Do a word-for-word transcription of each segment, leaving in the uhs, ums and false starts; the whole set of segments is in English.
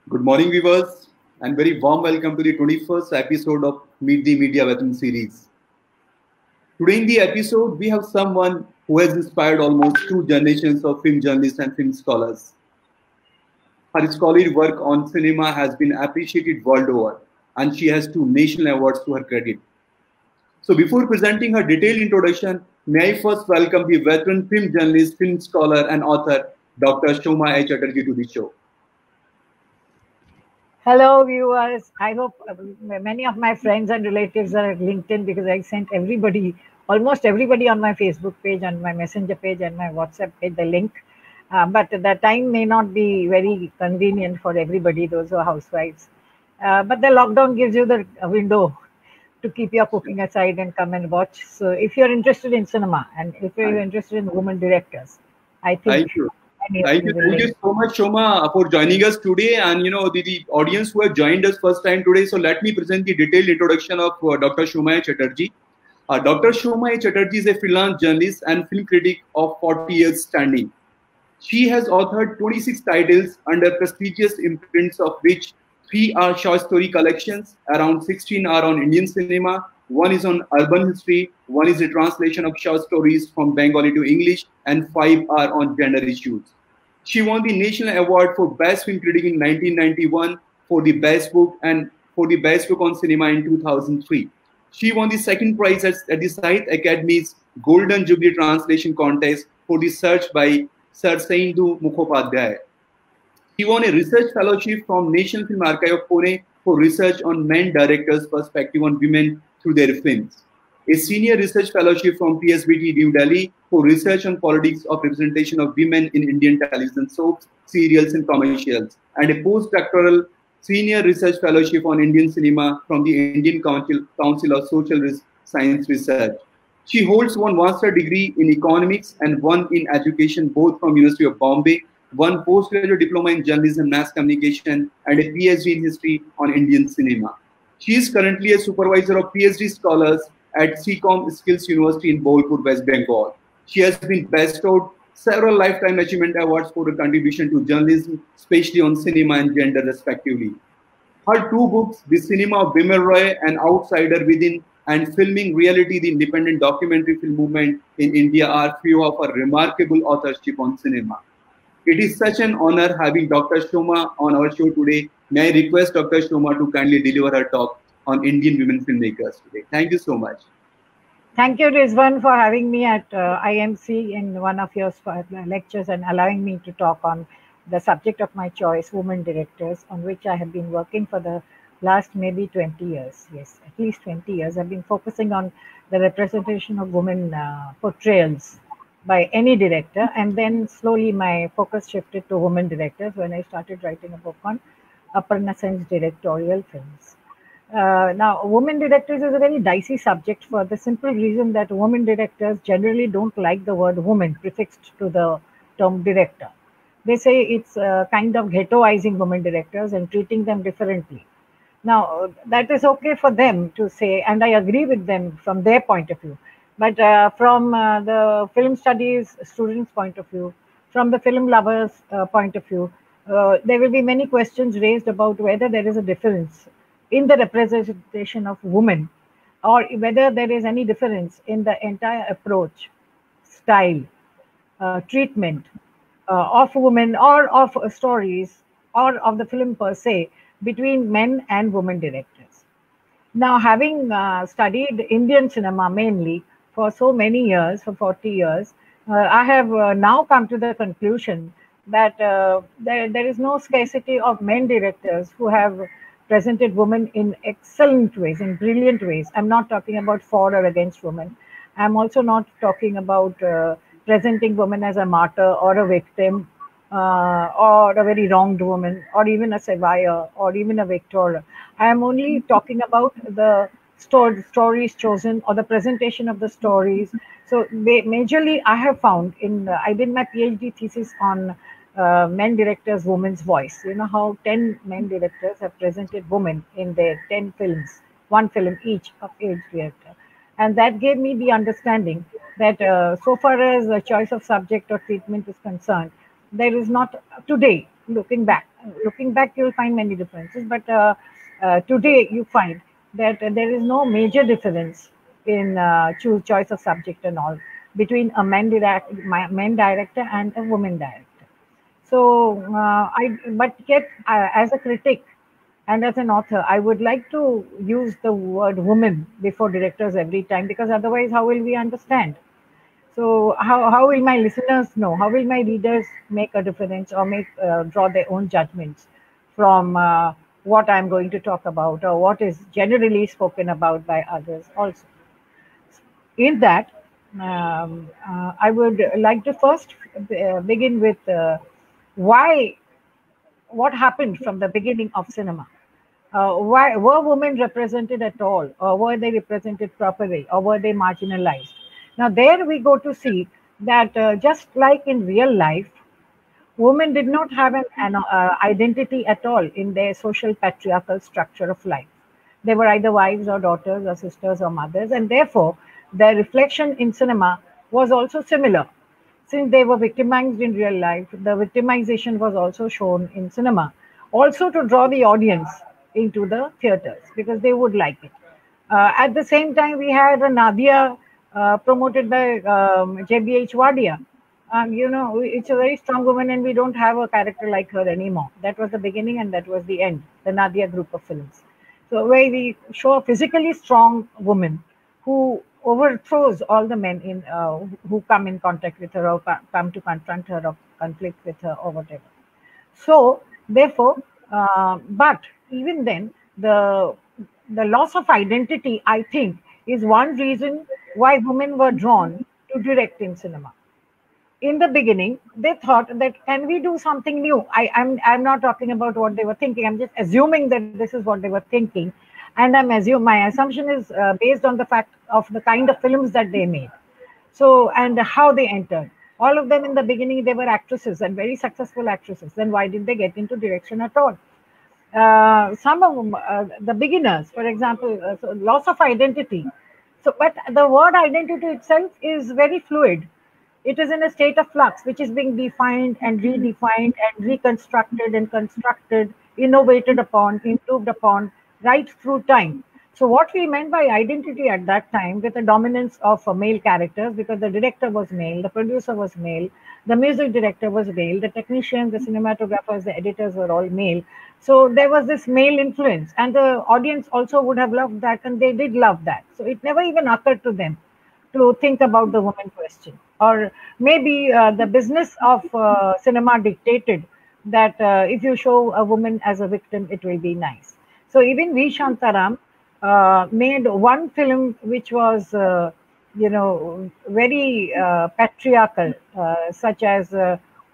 Good morning, viewers, and very warm welcome to the twenty-first episode of Meet the Media Weapon series. Today in the episode, we have someone who has inspired almost two generations of film journalists and film scholars. Her scholarly work on cinema has been appreciated world over, and she has two national awards to her credit. So before presenting her detailed introduction, may I first welcome the veteran film journalist, film scholar, and author, Doctor Shoma A. Chatterjee, to the show. Hello, viewers. I hope uh, many of my friends and relatives are at LinkedIn because I sent everybody, almost everybody on my Facebook page, on my Messenger page, and my WhatsApp page the link. Uh, but the time may not be very convenient for everybody, those who are housewives. Uh, but the lockdown gives you the window to keep your cooking aside and come and watch. So if you're interested in cinema and if you're interested in women directors, I think... Thank you. Thank you. Thank you so much, Shoma, for joining us today. And, you know, the, the audience who have joined us first time today. So let me present the detailed introduction of uh, Doctor Shoma A. Chatterjee. Uh, Doctor Shoma A. Chatterjee is a freelance journalist and film critic of forty years standing. She has authored twenty-six titles under prestigious imprints, of which three are short story collections, around sixteen are on Indian cinema, one is on urban history, one is a translation of short stories from Bengali to English, and five are on gender issues. She won the National Award for Best Film Critic in nineteen ninety-one, for the Best Book, and for the Best Book on Cinema in two thousand three. She won the second prize at, at the Sahitya Academy's Golden Jubilee Translation Contest for the search by Sir Saindu Mukhopadhyay. She won a research fellowship from National Film Archive of Pune for research on men directors' perspective on women through their films. A senior research fellowship from P S B T New Delhi for research on politics of representation of women in Indian television soaps, serials, and commercials, and a postdoctoral senior research fellowship on Indian cinema from the Indian Council, Council of Social Science Research. She holds one master's degree in economics and one in education, both from University of Bombay, one postgraduate diploma in journalism, mass communication, and a PhD in history on Indian cinema. She is currently a supervisor of PhD scholars at C COM Skills University in Bolpur, West Bengal. She has been bestowed several Lifetime Achievement Awards for her contribution to journalism, especially on cinema and gender, respectively. Her two books, The Cinema of Bimal Roy and Outsider Within, and Filming Reality, the Independent Documentary Film Movement in India, are few of her remarkable authorship on cinema. It is such an honor having Doctor Shoma on our show today. May I request Doctor Shoma to kindly deliver her talk on Indian women filmmakers today. Thank you so much. Thank you, Rizwan, for having me at uh, I M C in one of your lectures and allowing me to talk on the subject of my choice, women directors, on which I have been working for the last maybe twenty years. Yes, at least twenty years. I've been focusing on the representation of women uh, portrayals by any director, and then slowly my focus shifted to women directors when I started writing a book on Aparna Sen's directorial films. Uh, now, women directors is a very dicey subject for the simple reason that women directors generally don't like the word woman prefixed to the term director. They say it's uh, kind of ghettoizing women directors and treating them differently. Now, that is okay for them to say, and I agree with them from their point of view. But uh, from uh, the film studies students' point of view, from the film lovers' uh, point of view, uh, there will be many questions raised about whether there is a difference in the representation of women, or whether there is any difference in the entire approach, style, uh, treatment uh, of women or of uh, stories or of the film per se between men and women directors. Now, having uh, studied Indian cinema mainly for so many years, for forty years, uh, I have uh, now come to the conclusion that uh, there, there is no scarcity of men directors who have presented women in excellent ways, in brilliant ways. I'm not talking about for or against women. I'm also not talking about uh, presenting women as a martyr or a victim uh, or a very wronged woman or even a survivor or even a victor. I am only talking about the sto stories chosen or the presentation of the stories. So majorly I have found in, uh, I did my PhD thesis on Uh, men directors, women's voice. You know how ten men directors have presented women in their ten films, one film each of each director. And that gave me the understanding that uh, so far as the choice of subject or treatment is concerned, there is not today, looking back. Looking back, you'll find many differences, but uh, uh, today you find that uh, there is no major difference in uh, choose choice of subject and all between a men direct, men director and a woman director. So uh, I, but yet uh, as a critic and as an author, I would like to use the word woman before directors every time, because otherwise, how will we understand? So how, how will my listeners know? How will my readers make a difference or make uh, draw their own judgments from uh, what I'm going to talk about or what is generally spoken about by others also? In that, um, uh, I would like to first uh, begin with uh, why, what happened from the beginning of cinema. Uh, why were women represented at all, or were they represented properly, or were they marginalized? Now, there we go to see that uh, just like in real life, women did not have an, an uh, identity at all in their social patriarchal structure of life. They were either wives or daughters or sisters or mothers, and therefore their reflection in cinema was also similar. Since they were victimized in real life, the victimization was also shown in cinema, also to draw the audience into the theaters because they would like it. Uh, at the same time, we had a Nadia uh, promoted by um, J B H Wadia. Um, you know, it's a very strong woman, and we don't have a character like her anymore. That was the beginning, and that was the end. The Nadia group of films. So, where we show a physically strong woman who overthrows all the men in uh, who come in contact with her or come to confront her or conflict with her or whatever. So, therefore, uh, but even then, the the loss of identity, I think, is one reason why women were drawn to direct in cinema. In the beginning, they thought that can we do something new? I, I'm I'm not talking about what they were thinking. I'm just assuming that this is what they were thinking, and I'm assuming my assumption is uh, based on the fact of the kind of films that they made. So and how they entered. All of them in the beginning they were actresses and very successful actresses. Then why did they get into direction at all? Uh, some of them, uh, the beginners, for example, uh, so loss of identity. So, but the word identity itself is very fluid. It is in a state of flux, which is being defined and redefined and reconstructed and constructed, innovated upon, improved upon, right through time. So what we meant by identity at that time, with the dominance of uh, male characters, because the director was male, the producer was male, the music director was male, the technicians, the cinematographers, the editors were all male. So there was this male influence, and the audience also would have loved that, and they did love that. So it never even occurred to them to think about the woman question. Or maybe uh, the business of uh, cinema dictated that uh, if you show a woman as a victim, it will be nice. So even V. Shantaram uh, made one film which was, uh, you know, very uh, patriarchal, uh, such as uh,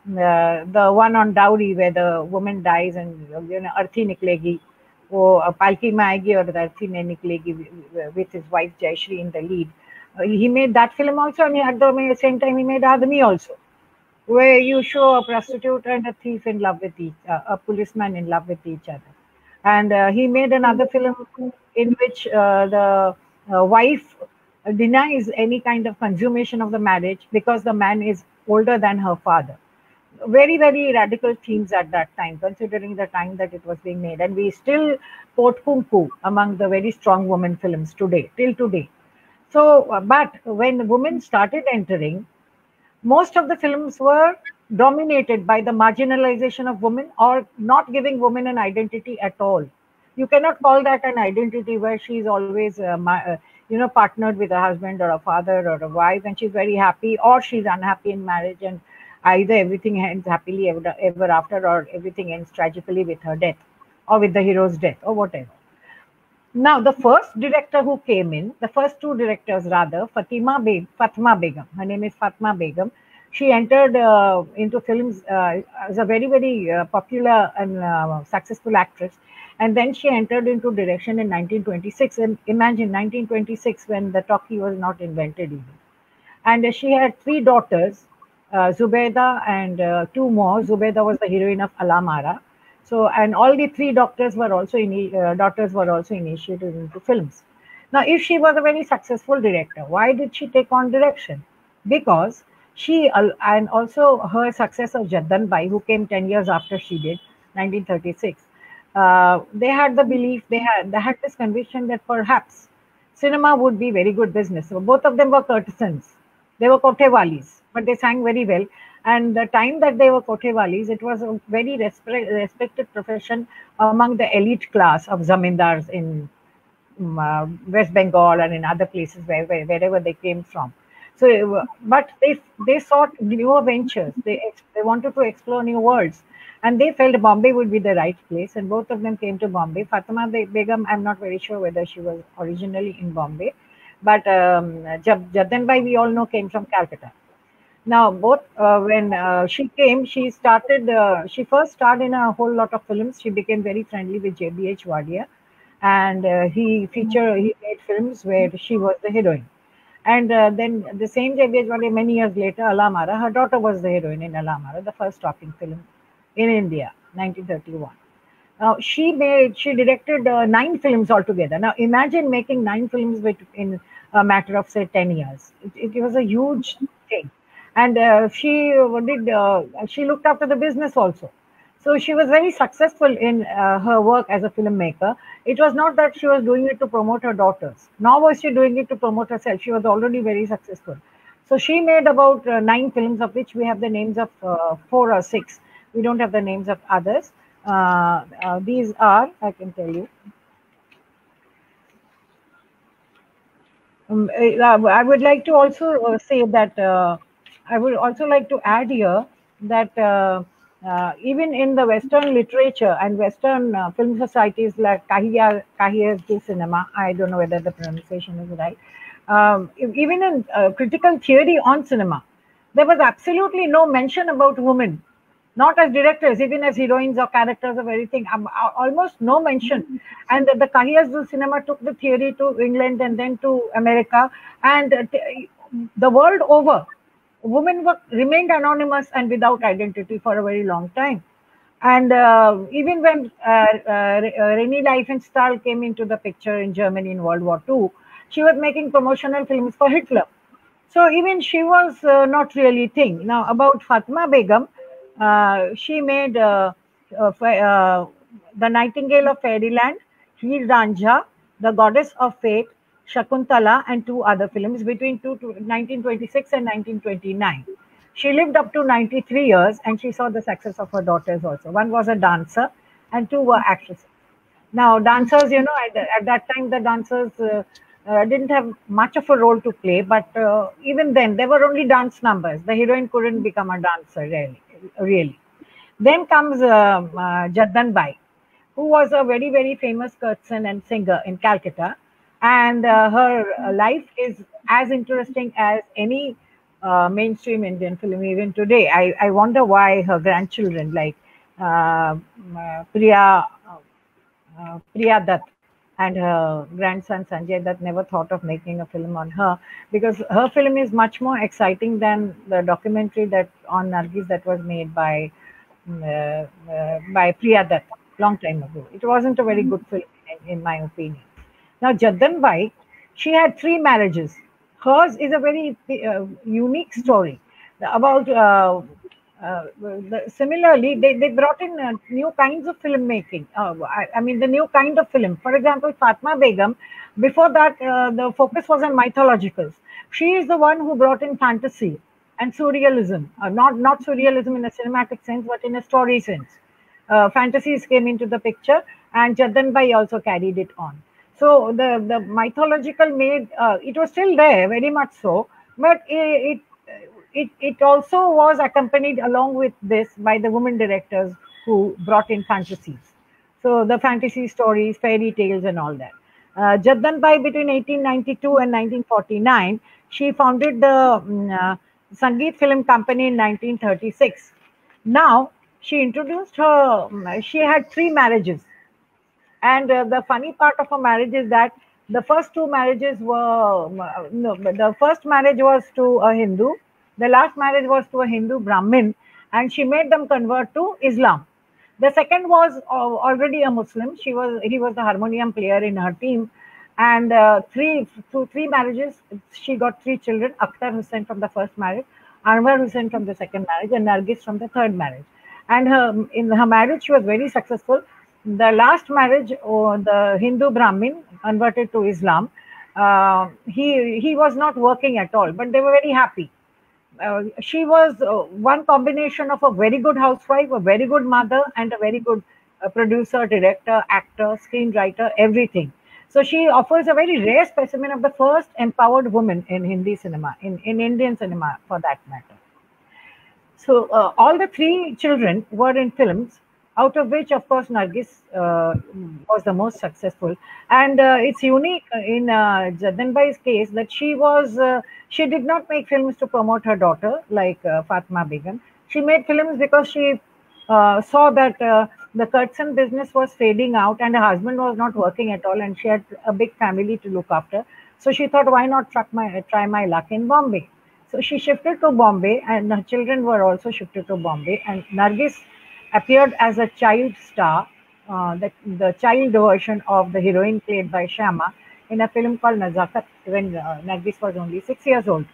uh, the one on dowry where the woman dies and, you know, Arthi Niklegi, or Palki Maayegi or the Arthi Niklegi with his wife Jayashree in the lead. Uh, he made that film also, and at the same time he made Adami also, where you show a prostitute and a thief in love with each, uh, a policeman in love with each other. And uh, he made another film in which uh, the uh, wife denies any kind of consummation of the marriage because the man is older than her father. Very, very radical themes at that time, considering the time that it was being made. And we still quote Kunku among the very strong woman films today, till today. So, uh, but when women started entering, most of the films were dominated by the marginalization of women or not giving women an identity at all. You cannot call that an identity where she's always, uh, uh, you know, partnered with a husband or a father or a wife, and she's very happy, or she's unhappy in marriage, and either everything ends happily ever, ever after, or everything ends tragically with her death, or with the hero's death, or whatever. Now, the first director who came in, the first two directors rather, Fatima Be Fatma Begum, her name is Fatma Begum. She entered uh, into films uh, as a very, very uh, popular and uh, successful actress. And then she entered into direction in nineteen twenty-six. And imagine nineteen twenty-six, when the talkie was not invented even. And uh, she had three daughters, uh, Zubeda and uh, two more. Zubeda was the heroine of Alam Ara. So, and all the three doctors were also in, uh, daughters were also initiated into films. Now, if she was a very successful director, why did she take on direction? Because She uh, and also her successor Jaddan Bai, who came ten years after she did, nineteen thirty-six. Uh, they had the belief, they had they had this conviction that perhaps cinema would be very good business. So both of them were courtesans. They were kotewalis, but they sang very well. And the time that they were kotewalis, it was a very respe- respected profession among the elite class of zamindars in um, uh, West Bengal and in other places where, where wherever they came from. So, uh, but they they sought newer ventures. They ex- they wanted to explore new worlds, and they felt Bombay would be the right place. And both of them came to Bombay. Fatima Be- Begum, I'm not very sure whether she was originally in Bombay, but um, Jad- Jaddan Bai, we all know, came from Calcutta. Now, both uh, when uh, she came, she started. Uh, she first starred in a whole lot of films. She became very friendly with J B H Wadia, and uh, he feature he made films where she was the heroine. And uh, then the same J B H Wadia, many years later, Alamara, her daughter was the heroine in Alamara, the first talking film in India, nineteen thirty-one. Now she made, she directed uh, nine films altogether. Now imagine making nine films with, in a matter of say ten years. It, it was a huge thing, and uh, she uh, did. Uh, she looked after the business also. So she was very successful in uh, her work as a filmmaker. It was not that she was doing it to promote her daughters, nor was she doing it to promote herself. She was already very successful. So she made about uh, nine films, of which we have the names of uh, four or six. We don't have the names of others. Uh, uh, these are, I can tell you. Um, uh, I would like to also uh, say that uh, I would also like to add here that uh, uh, even in the Western literature and Western uh, film societies like Kahiya, Kahiya's du Cinema, I don't know whether the pronunciation is right, um, e- even in uh, critical theory on cinema, there was absolutely no mention about women, not as directors, even as heroines or characters of everything, um, uh, almost no mention. And the, the Kahiyas du Cinema took the theory to England and then to America, and uh, t- the world over, women were remained anonymous and without identity for a very long time. And uh, even when uh, uh, Renée Leifenstahl came into the picture in Germany in World War Two, she was making promotional films for Hitler. So even she was uh, not really thing. Now about Fatma Begum, uh, she made uh, uh, uh, the Nightingale of Fairyland, Heer Ranjha, The Goddess of Fate, Shakuntala, and two other films between two, nineteen twenty-six and nineteen twenty-nine. She lived up to ninety-three years, and she saw the success of her daughters also. One was a dancer, and two were actresses. Now, dancers, you know, at, at that time, the dancers uh, uh, didn't have much of a role to play, but uh, even then, there were only dance numbers. The heroine couldn't become a dancer, really. really. Then comes uh, uh, Jaddan Bai, who was a very, very famous courtesan and singer in Calcutta. And uh, her uh, life is as interesting as any uh, mainstream Indian film, even today. I, I wonder why her grandchildren, like uh, uh, Priya uh, Priya Dutt and her grandson Sanjay Dutt never thought of making a film on her, because her film is much more exciting than the documentary that on Nargis that was made by mm, uh, uh, by Priya Dutt long time ago. It wasn't a very good film in, in my opinion. Now Jaddan Bai, she had three marriages. Hers is a very uh, unique story about uh, uh, the, similarly, they, they brought in uh, new kinds of filmmaking. Uh, I, I mean, the new kind of film. For example, Fatma Begum, before that, uh, the focus was on mythologicals. She is the one who brought in fantasy and surrealism, uh, not, not surrealism in a cinematic sense, but in a story sense. Uh, fantasies came into the picture, and Jaddan Bai also carried it on. So the, the mythological made, uh, it was still there, very much so, but it, it it, it also was accompanied along with this by the women directors who brought in fantasies. So the fantasy stories, fairy tales, and all that. Uh, Jaddan Bai, between eighteen ninety-two and nineteen forty-nine, she founded the um, uh, Sangeet Film Company in nineteen thirty-six. Now, she introduced her, um, she had three marriages. And uh, the funny part of her marriage is that the first two marriages were, uh, no, the first marriage was to a Hindu, the last marriage was to a Hindu Brahmin, and she made them convert to Islam. The second was uh, already a Muslim. She was, he was the harmonium player in her team. And uh, three, through three marriages, she got three children. Akhtar Hussain from the first marriage, Anwar Hussain from the second marriage, and Nargis from the third marriage. And her, in her marriage, she was very successful. The last marriage, oh, the Hindu Brahmin converted to Islam, uh, he he was not working at all, but they were very happy. Uh, she was uh, one combination of a very good housewife, a very good mother, and a very good uh, producer, director, actor, screenwriter, everything. So she offers a very rare specimen of the first empowered woman in Hindi cinema, in, in Indian cinema for that matter. So uh, all the three children were in films, out of which, of course, Nargis uh, was the most successful. And uh, it's unique in uh, Jadanbai's case that she was uh, she did not make films to promote her daughter like uh, Fatma Begum. She made films because she uh, saw that uh, the curtain business was fading out and her husband was not working at all, and she had a big family to look after. So she thought, why not try my, try my luck in Bombay? So she shifted to Bombay, and her children were also shifted to Bombay. And Nargis appeared as a child star, uh, the, the child version of the heroine played by Shyama in a film called Nazakat when uh, Nargis was only six years old.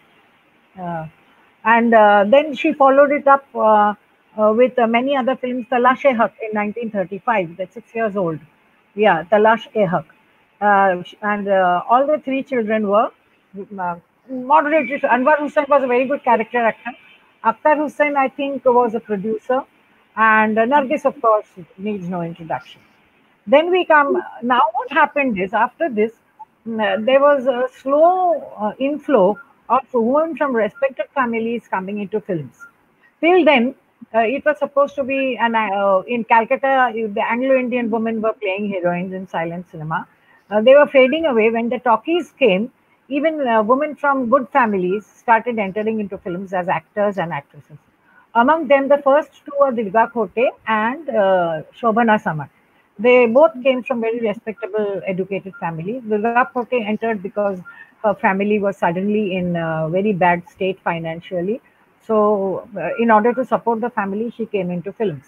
Uh, and uh, then she followed it up uh, uh, with uh, many other films. Talash-e-Haq in nineteen thirty-five, that's six years old. Yeah, Talash-e-Haq. Uh, and uh, all the three children were uh, moderately. Anwar Hussain was a very good character actor. Akhtar Hussain, I think, was a producer. And uh, Nargis, of course, needs no introduction. Then we come, now what happened is, after this, uh, there was a slow uh, inflow of women from respected families coming into films. Till then, uh, it was supposed to be, an, uh, in Calcutta, the Anglo-Indian women were playing heroines in silent cinema. Uh, they were fading away. When the talkies came, even uh, women from good families started entering into films as actors and actresses. Among them, the first two are Durga Khote and uh, Shobhana Samant. They both came from very respectable, educated families. Durga Khote entered because her family was suddenly in a very bad state financially. So, uh, in order to support the family, she came into films.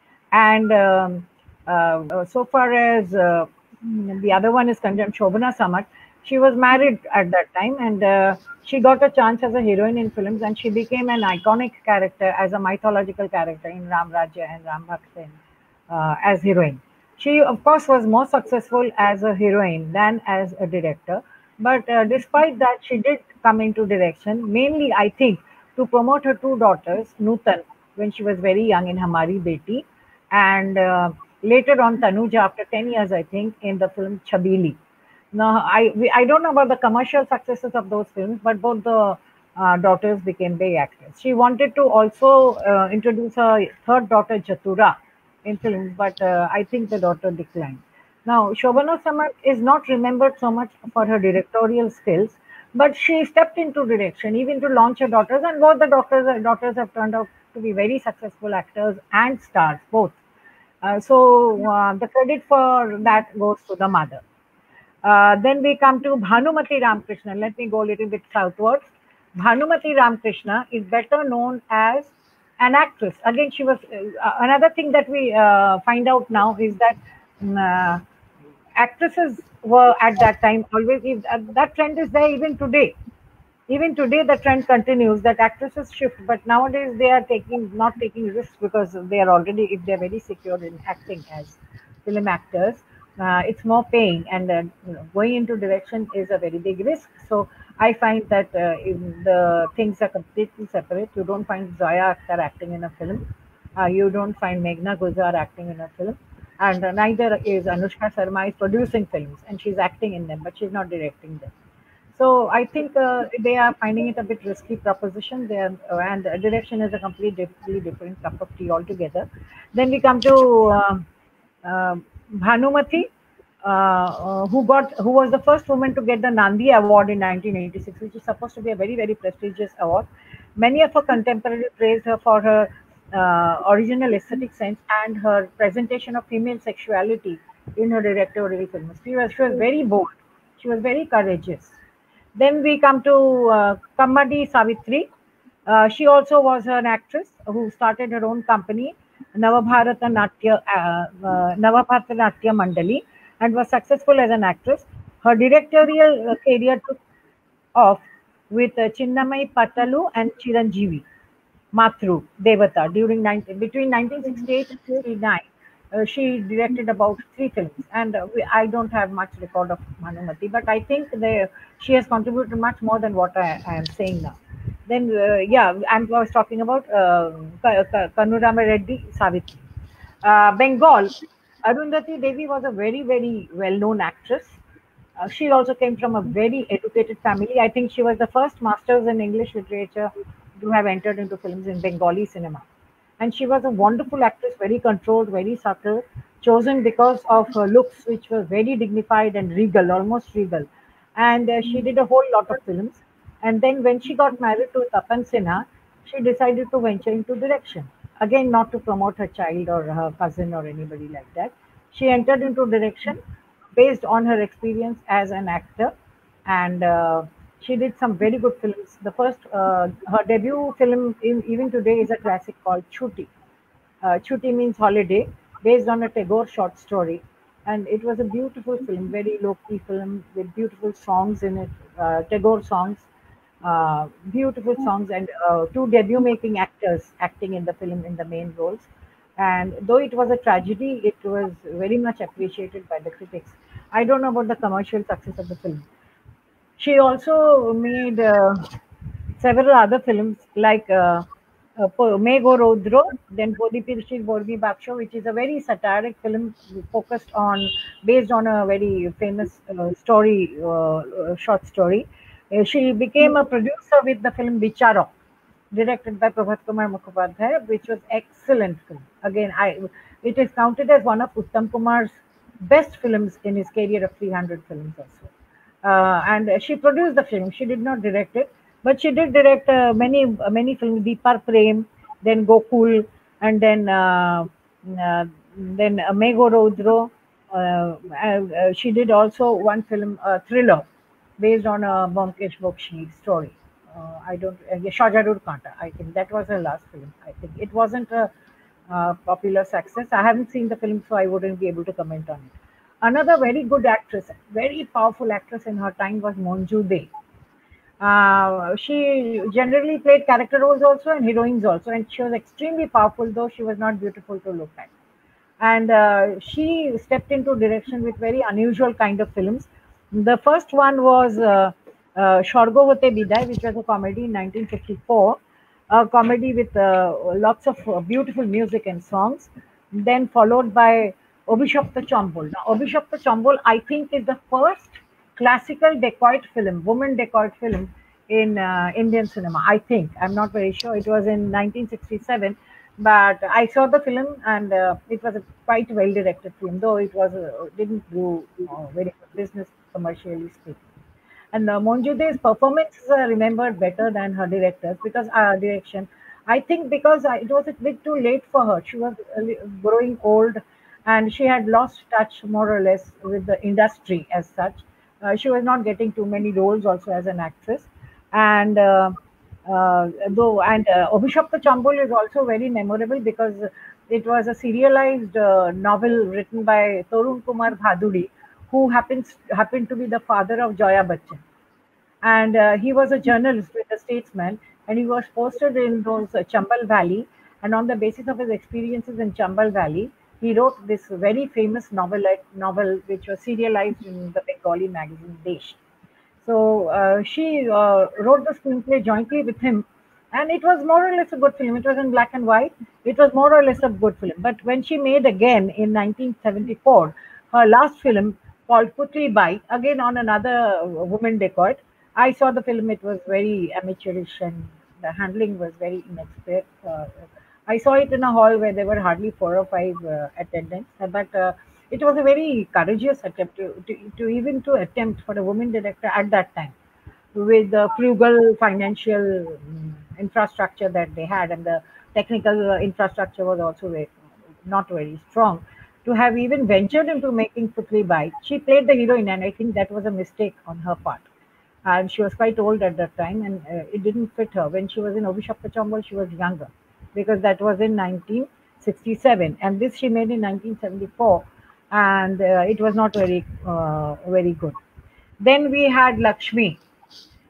And um, uh, so far as uh, the other one is concerned, Shobhana Samant, she was married at that time, and uh, she got a chance as a heroine in films, and she became an iconic character as a mythological character in Ram Rajya and Ram Bhakt uh, as heroine. She, of course, was more successful as a heroine than as a director. But uh, despite that, she did come into direction, mainly, I think, to promote her two daughters, Nutan, when she was very young in Hamari Beti, and uh, later on Tanuja, after ten years, I think, in the film Chabili. Now, I we, I don't know about the commercial successes of those films, but both the uh, daughters became big actors. She wanted to also uh, introduce her third daughter, Chatura, in films, but uh, I think the daughter declined. Now, Shobhana Samant is not remembered so much for her directorial skills, but she stepped into direction, even to launch her daughters, and both the daughters, daughters have turned out to be very successful actors and stars, both. Uh, so, uh, the credit for that goes to the mother. Uh, then we come to Bhanumati Ramakrishnan. Let me go a little bit southwards. Bhanumati Ramakrishna is better known as an actress. Again, she was uh, another thing that we uh, find out now is that uh, actresses were at that time always, if, uh, that trend is there even today. Even today, the trend continues that actresses shift, but nowadays they are taking not taking risks because they are already, if they are very secure in acting as film actors, uh, it's more paying, and uh, you know, going into direction is a very big risk. So I find that uh, the things are completely separate. You don't find Zoya Akhtar acting in a film. Uh, you don't find Meghna Gulzar acting in a film. And uh, neither is Anushka Sharma is producing films, and she's acting in them, but she's not directing them. So I think uh, they are finding it a bit risky proposition. They are, uh, and uh, direction is a completely different cup of tea altogether. Then we come to uh, uh, Bhanumati, uh, uh, who got who was the first woman to get the Nandi Award in nineteen eighty-six, which is supposed to be a very very prestigious award. Many of her contemporaries praised her for her uh, original aesthetic sense and her presentation of female sexuality in her directorial films. She was she was very bold. She was very courageous. Then we come to uh, Kammadi Savitri. Uh, she also was an actress who started her own company, Navabharata Natya, uh, uh, Navabharata Natya Mandali, and was successful as an actress. Her directorial career took off with uh, Chinnamai Patalu and Chiranjeevi Matru Devata during nineteen, between nineteen sixty-eight and sixty-nine. Uh, she directed about three films, and uh, we, I don't have much record of Manumati, but I think they, she has contributed much more than what I, I am saying now. Then, uh, yeah, and I was talking about uh, Ka- Ka- Kanurama Reddy Savitri. Uh, Bengal, Arundhati Devi was a very, very well-known actress. Uh, she also came from a very educated family. I think she was the first masters in English literature to have entered into films in Bengali cinema. And she was a wonderful actress, very controlled, very subtle, chosen because of her looks, which were very dignified and regal, almost regal. And uh, she did a whole lot of films. And then when she got married to Tapan Sinha, she decided to venture into direction. Again, not to promote her child or her cousin or anybody like that. She entered into direction based on her experience as an actor, and uh, she did some very good films. The first, uh, her debut film, in, even today, is a classic called Chuti. Uh, Chuti means holiday, based on a Tagore short story. And it was a beautiful film, very low key film with beautiful songs in it, uh, Tagore songs, uh, beautiful songs, and uh, two debut making actors acting in the film in the main roles. And though it was a tragedy, it was very much appreciated by the critics. I don't know about the commercial success of the film. She also made uh, several other films like uh, uh, Po- Mego Rodro, then Bodhipirshi Borgi Baksho, which is a very satiric film focused on, based on a very famous uh, story, uh, uh, short story. Uh, she became a producer with the film Bicharo, directed by Prabhat Kumar Mukhopadhyay, which was excellent film. Again, I it is counted as one of Uttam Kumar's best films in his career of three hundred films also. Uh, and she produced the film. She did not direct it, but she did direct uh, many uh, many films. Deepar Prem, then Gokul, and then uh, uh, then uh, Mego Rodro. Uh, uh, she did also one film, uh, thriller, based on a Bomkesh Bokshi story. Uh, I don't, uh, yeah, Shajarur Kanta. I think that was her last film. I think it wasn't a uh, popular success. I haven't seen the film, so I wouldn't be able to comment on it. Another very good actress, very powerful actress in her time was Monju De. Uh, she generally played character roles also and heroines also, and she was extremely powerful, though she was not beautiful to look at. And uh, she stepped into direction with very unusual kind of films. The first one was uh, uh, Shorgo Hote Bidai, which was a comedy in nineteen fifty-four, a comedy with uh, lots of uh, beautiful music and songs. Then followed by Obishapta Chambol. Now, Obishapta Chambol, I think, is the first classical dacoit film, woman dacoit film in uh, Indian cinema. I think, I'm not very sure. It was in nineteen sixty-seven, but I saw the film, and uh, it was a quite well directed film, though it was uh, didn't do uh, very good business commercially speaking. And uh, Monjude's performance is uh, remembered better than her directors because uh, direction. I think because uh, it was a bit too late for her. She was uh, growing old, and she had lost touch more or less with the industry as such. Uh, she was not getting too many roles also as an actress, and uh, uh, though and uh, Obishapta Chambul is also very memorable because it was a serialized uh, novel written by Torun Kumar Bhaduri, who happens happened to be the father of Joya Bachchan, and uh, he was a journalist with a statesman, and he was posted in those uh, Chambal Valley, and on the basis of his experiences in Chambal Valley, he wrote this very famous novel, novel which was serialized in the Bengali magazine Desh. So uh, she uh, wrote the screenplay jointly with him, and it was more or less a good film. It was in black and white. It was more or less a good film. But when she made again in nineteen seventy-four her last film called Putri Bai, again on another uh, woman dacoit, I saw the film. It was very amateurish, and the handling was very inexpert. Uh, I saw it in a hall where there were hardly four or five uh, attendants, uh, but uh, it was a very courageous attempt to, to, to even to attempt for a woman director at that time, with the frugal financial um, infrastructure that they had, and the technical uh, infrastructure was also very, not very strong, to have even ventured into making Putli Bai. She played the heroine, and I think that was a mistake on her part. And she was quite old at that time, and uh, it didn't fit her. When she was in Obishapta Chambal, she was younger, because that was in nineteen sixty-seven, and this she made in nineteen seventy-four, and uh, it was not very uh, very good. Then we had Lakshmi.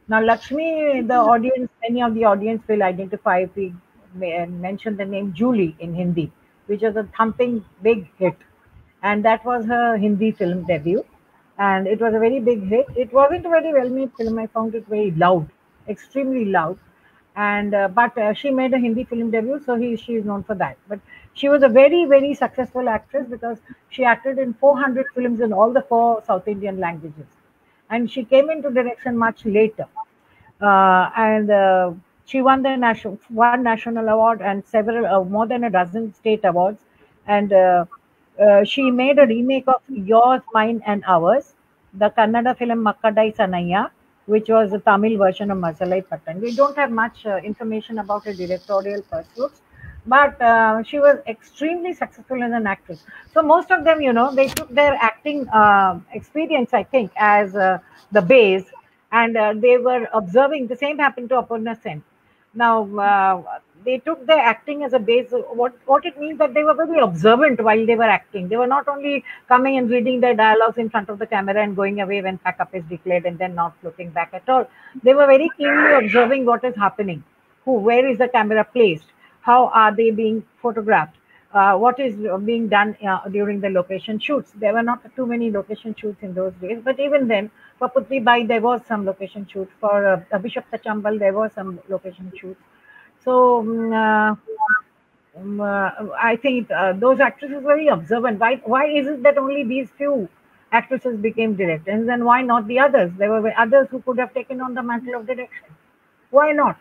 Now, Lakshmi, the audience, many of the audience will identify if we mention the name Julie in Hindi, which was a thumping big hit. And that was her Hindi film debut. And it was a very big hit. It wasn't a very well made film. I found it very loud, extremely loud. And uh, but uh, she made a Hindi film debut, so he, she is known for that. But she was a very, very successful actress because she acted in four hundred films in all the four South Indian languages. And she came into direction much later. Uh, and uh, she won the national one national award and several uh, more than a dozen state awards. And uh, uh, she made a remake of Yours, Mine, and Ours, the Kannada film Makkadai Sanaya, which was a Tamil version of Masalai Pattan. We don't have much uh, information about her directorial pursuits, but uh, she was extremely successful as an actress. So most of them, you know, they took their acting uh, experience, I think, as uh, the base, and uh, they were observing. The same happened to Aparna Sen. Now uh, they took their acting as a base. What what it means that they were very observant while they were acting. They were not only coming and reading their dialogues in front of the camera and going away when pack-up is declared and then not looking back at all. They were very keenly observing what is happening. Who, where is the camera placed? How are they being photographed? Uh, what is being done uh, during the location shoots? There were not too many location shoots in those days, but even then, for Putri Bai, there was some location shoot. For uh, Abhishek Chambal, there was some location shoot. So um, uh, um, uh, I think uh, those actresses were very observant. Why, why is it that only these few actresses became directors, and why not the others? There were others who could have taken on the mantle of direction. Why not?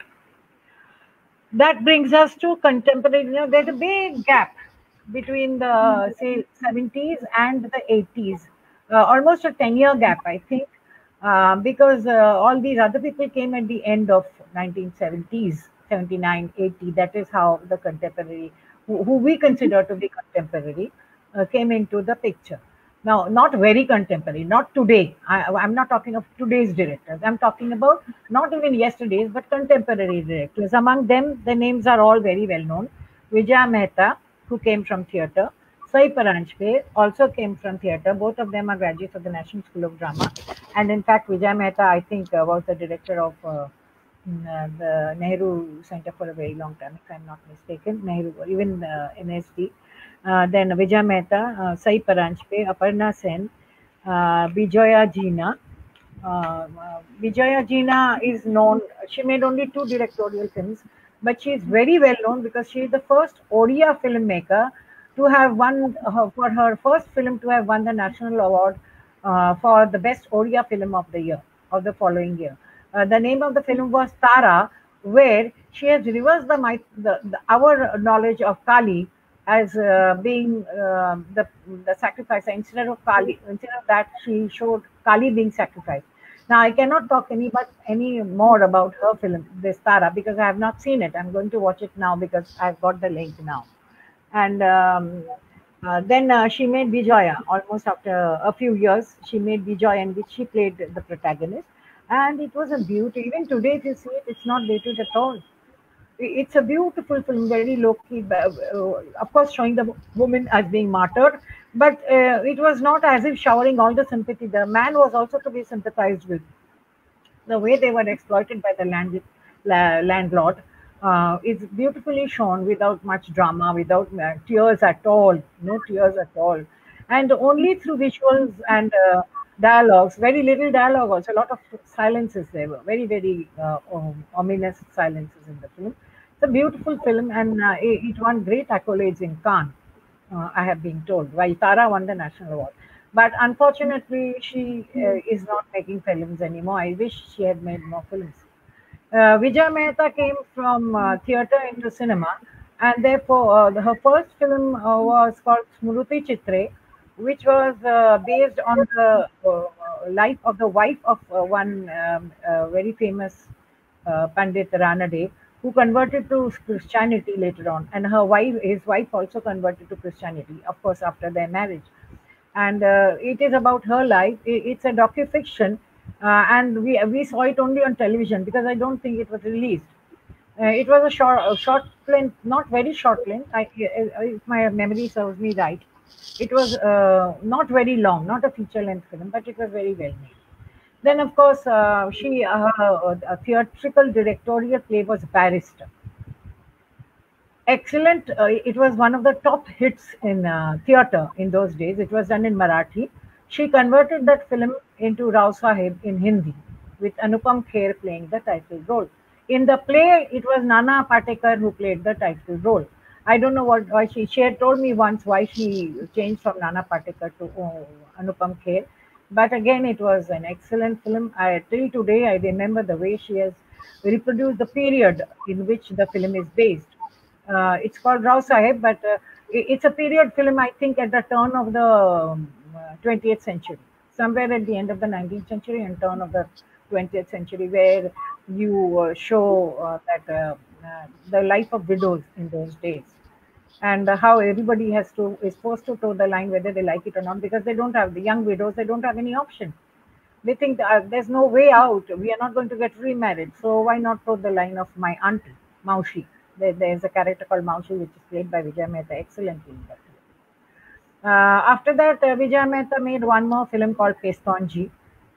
That brings us to contemporary. You know, there's a big gap between the say seventies and the eighties, uh, almost a ten year gap, I think, uh, because uh, all these other people came at the end of nineteen seventies, seventy-nine, eighty. That is how the contemporary, who, who we consider to be contemporary, uh, came into the picture. Now, not very contemporary, not today. I, I'm not talking of today's directors. I'm talking about not even yesterday's, but contemporary directors. Among them, the names are all very well known. Vijaya Mehta, who came from theatre. Sai Paranjpe also came from theatre. Both of them are graduates of the National School of Drama. And in fact, Vijaya Mehta, I think, uh, was the director of uh, the Nehru Center for a very long time, if I'm not mistaken. Nehru, even uh, N S D. Uh, then Vijaya Mehta, uh, Sai Paranjpe, Aparna Sen, uh, Vijaya Jina. Uh, uh, Vijaya Jina is known, she made only two directorial films, but she is very well known because she is the first Odia filmmaker to have won, uh, for her first film to have won the national award uh, for the best Odia film of the year, of the following year. Uh, the name of the film was Tara, where she has reversed the, the, the our knowledge of Kali as uh, being uh, the, the sacrificer. Instead of Kali, instead of that, she showed Kali being sacrificed. Now, I cannot talk any but any more about her film, this Tara, because I have not seen it. I'm going to watch it now because I've got the link now. And um, uh, then uh, she made Vijaya. Almost after a few years, she made Vijaya, in which she played the protagonist. And it was a beauty. Even today, if you see it, it's not dated at all. It's a beautiful film, very low-key, uh, of course, showing the woman as being martyred, but uh, it was not as if showering all the sympathy. The man was also to be sympathized with. The way they were exploited by the land, la, landlord uh, is beautifully shown without much drama, without uh, tears at all, no tears at all. And only through visuals and uh, dialogues, very little dialogue also, a lot of silences there were, very, very uh, um, ominous silences in the film. It's a beautiful film, and uh, it, it won great accolades in Cannes, uh, I have been told, while Tara won the national award. But unfortunately, she uh, is not making films anymore. I wish she had made more films. Uh, Vijaya Mehta came from uh, theatre into cinema, and therefore uh, her first film uh, was called Smruti Chitre, which was uh, based on the uh, life of the wife of uh, one um, uh, very famous uh, Pandit Ranade, who converted to Christianity later on, and her wife, his wife, also converted to Christianity, of course, after their marriage. And uh, it is about her life. It's a docu-fiction, uh, and we we saw it only on television because I don't think it was released. Uh, it was a short, a short length, not very short length. I, if my memory serves me right, it was uh, not very long, not a feature length film, but it was very well made. Then, of course, uh, she uh, her uh, theatrical directorial play was Barrister. Excellent. Uh, it was one of the top hits in uh, theatre in those days. It was done in Marathi. She converted that film into Rao Sahib in Hindi, with Anupam Kher playing the title role. In the play, it was Nana Patekar who played the title role. I don't know what why she she had told me once why she changed from Nana Patekar to uh, Anupam Kher, but again it was an excellent film. I till today I remember the way she has reproduced the period in which the film is based. Uh, it's called Rao Sahib, but uh, i- it's a period film, I think, at the turn of the um, uh, twentieth century, somewhere at the end of the nineteenth century and turn of the twentieth century, where you uh, show uh, that uh, uh, the life of widows in those days, and uh, how everybody has to is forced to toe the line whether they like it or not, because they don't have the young widows, they don't have any option. They think uh, there's no way out. We are not going to get remarried. So why not toe the line of my auntie, Maushi? There, there's a character called Maushi, which is played by Vijay Mehta excellently in that film. Uh, after that, uh, Vijay Mehta made one more film called Pestonji,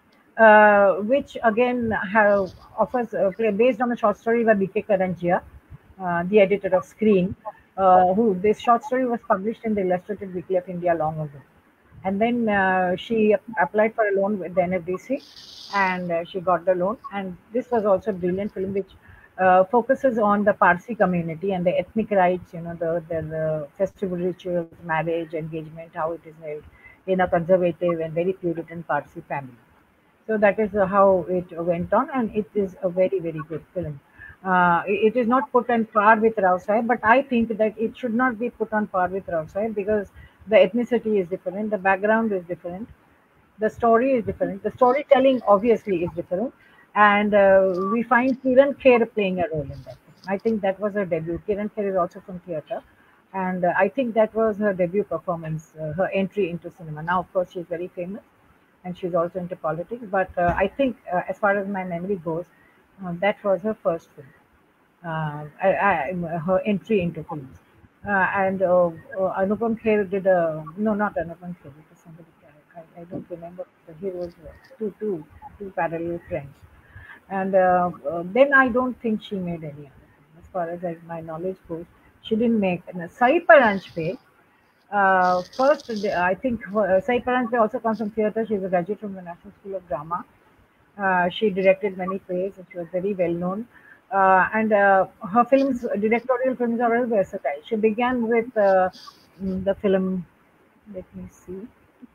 uh, which again have, offers uh, play based on a short story by B K Karanjia, uh, the editor of Screen, uh, who this short story was published in the Illustrated Weekly of India long ago. And then uh, she ap- applied for a loan with the N F D C, and uh, she got the loan. And this was also a brilliant film which uh, focuses on the Parsi community and the ethnic rights, you know, the, the, the festival rituals, marriage, engagement, how it is made in a conservative and very Puritan Parsi family. So that is uh, how it went on, and it is a very, very good film. Uh, it is not put on par with Rao Sahib, but I think that it should not be put on par with Rao Sahib because the ethnicity is different, the background is different, the story is different, the storytelling obviously is different, and uh, we find Kiran Kher playing a role in that. I think that was her debut. Kiran Kher is also from theatre, and uh, I think that was her debut performance, uh, her entry into cinema. Now, of course, she's very famous and she's also into politics. But uh, I think, uh, as far as my memory goes, uh, that was her first film, uh, I, I, her entry into films. Uh, and uh, uh, Anupam Kher did a no, not Anupam Kher. It was somebody. I, I don't remember the heroes were two, two, two parallel friends. And uh, uh, then I don't think she made any other film. As far as I, my knowledge goes, she didn't make. And Sai Paranjpe, uh, first, the- I think uh, Sai Paranjpe also comes from theatre. She's a graduate from the National School of Drama. Uh, she directed many plays and she was very well known. Uh, and uh, her films, directorial films, are very versatile. She began with uh, mm, the film, let me see.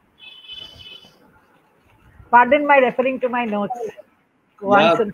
Pardon my referring to my notes Yeah, once and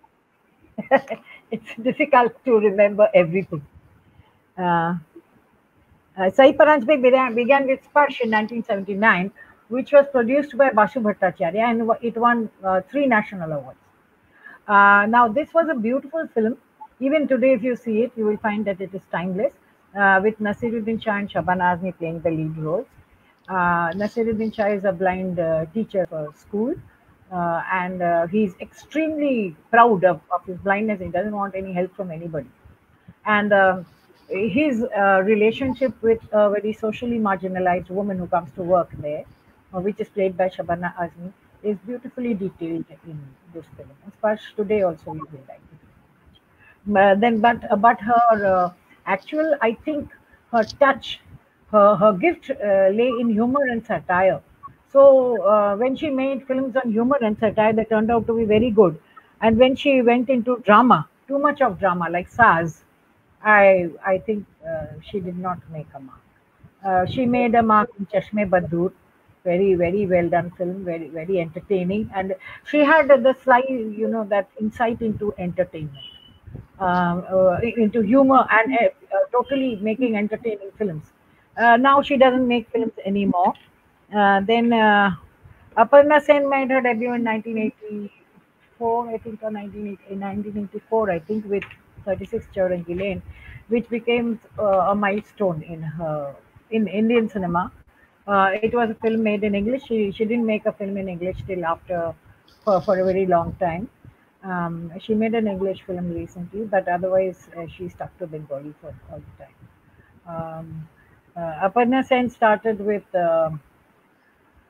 it's difficult to remember everything. Uh, uh, Sai Paranjpe began, began with Sparsh in nineteen seventy-nine, which was produced by Basu Bhattacharya, and it won uh, three national awards. Uh, now, this was a beautiful film. Even today, if you see it, you will find that it is timeless, uh, with Nasiruddin Shah and Shaban Azmi playing the lead roles. Uh, Nasiruddin Shah is a blind uh, teacher for school, uh, and uh, he's extremely proud of, of his blindness. He doesn't want any help from anybody. And uh, his uh, relationship with a very socially marginalized woman who comes to work there, uh, which is played by Shabana Azmi, is beautifully detailed in this film. And Sparsh today also we will like it. Uh, then, but uh, but her uh, actual, I think, her touch, her her gift uh, lay in humor and satire. So uh, when she made films on humor and satire, they turned out to be very good. And when she went into drama, too much of drama, like SARS, I I think uh, she did not make a mark. Uh, she made a mark in Chashme Badur, very very well done film, very very entertaining, and she had the slight, you know, that insight into entertainment, um, uh, into humor, and uh, uh, totally making entertaining films. Uh, now she doesn't make films anymore. Uh, then uh, Aparna Sen made her debut in nineteen eighty-four, I think, or nineteen eighty, nineteen eighty-four, I think, with thirty-six Chaurangi Lane, which became uh, a milestone in her in Indian cinema. Uh, it was a film made in English. She, she didn't make a film in English till after for, for a very long time. Um, she made an English film recently, but otherwise uh, she stuck to Bengali for all the time. Um, uh, Aparna Sen started with. um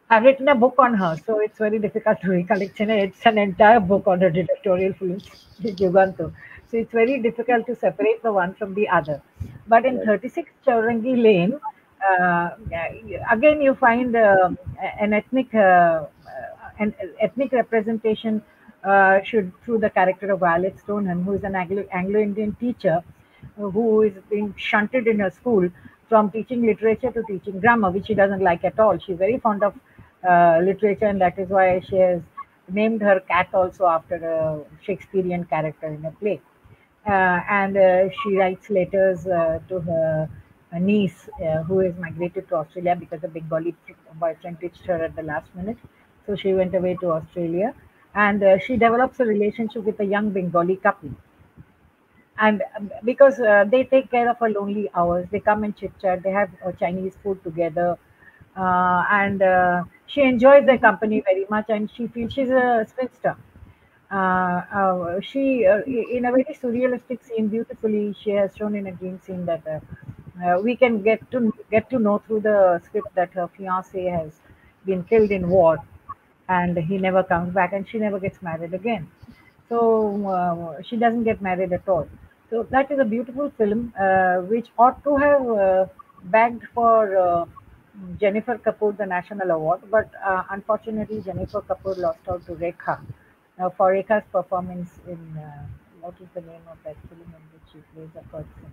I've written a book on her, so it's very difficult to recollect. It's an entire book on her directorial films, Yuganto. So it's very difficult to separate the one from the other. But in Right. thirty-six Chaurangi Lane, uh, again you find um, an ethnic uh, an ethnic representation uh, should through the character of Violet Stoneham, who is an Anglo- Anglo-Indian teacher uh, who is being shunted in her school from teaching literature to teaching grammar, which she doesn't like at all. She's very fond of uh, literature, and that is why she has named her cat also after a Shakespearean character in a play. Uh, and uh, she writes letters uh, to her uh, niece, uh, who is migrated to Australia because a Bengali boyfriend ditched her at the last minute. So she went away to Australia, and uh, she develops a relationship with a young Bengali couple. And um, because uh, they take care of her lonely hours, they come and chit chat, they have uh, Chinese food together, uh, and uh, she enjoys their company very much, and she feels she's a spinster. Uh, uh, she, uh, in a very surrealistic scene, beautifully, she has shown in a dream scene that uh, uh, we can get to get to know through the script that her fiance has been killed in war, and he never comes back, and she never gets married again. So uh, she doesn't get married at all. So that is a beautiful film, uh, which ought to have uh, bagged for uh, Jennifer Kapoor the national award, but uh, unfortunately Jennifer Kapoor lost out to Rekha. Now for Rekha's performance in uh, what is the name of that film in which she plays a person?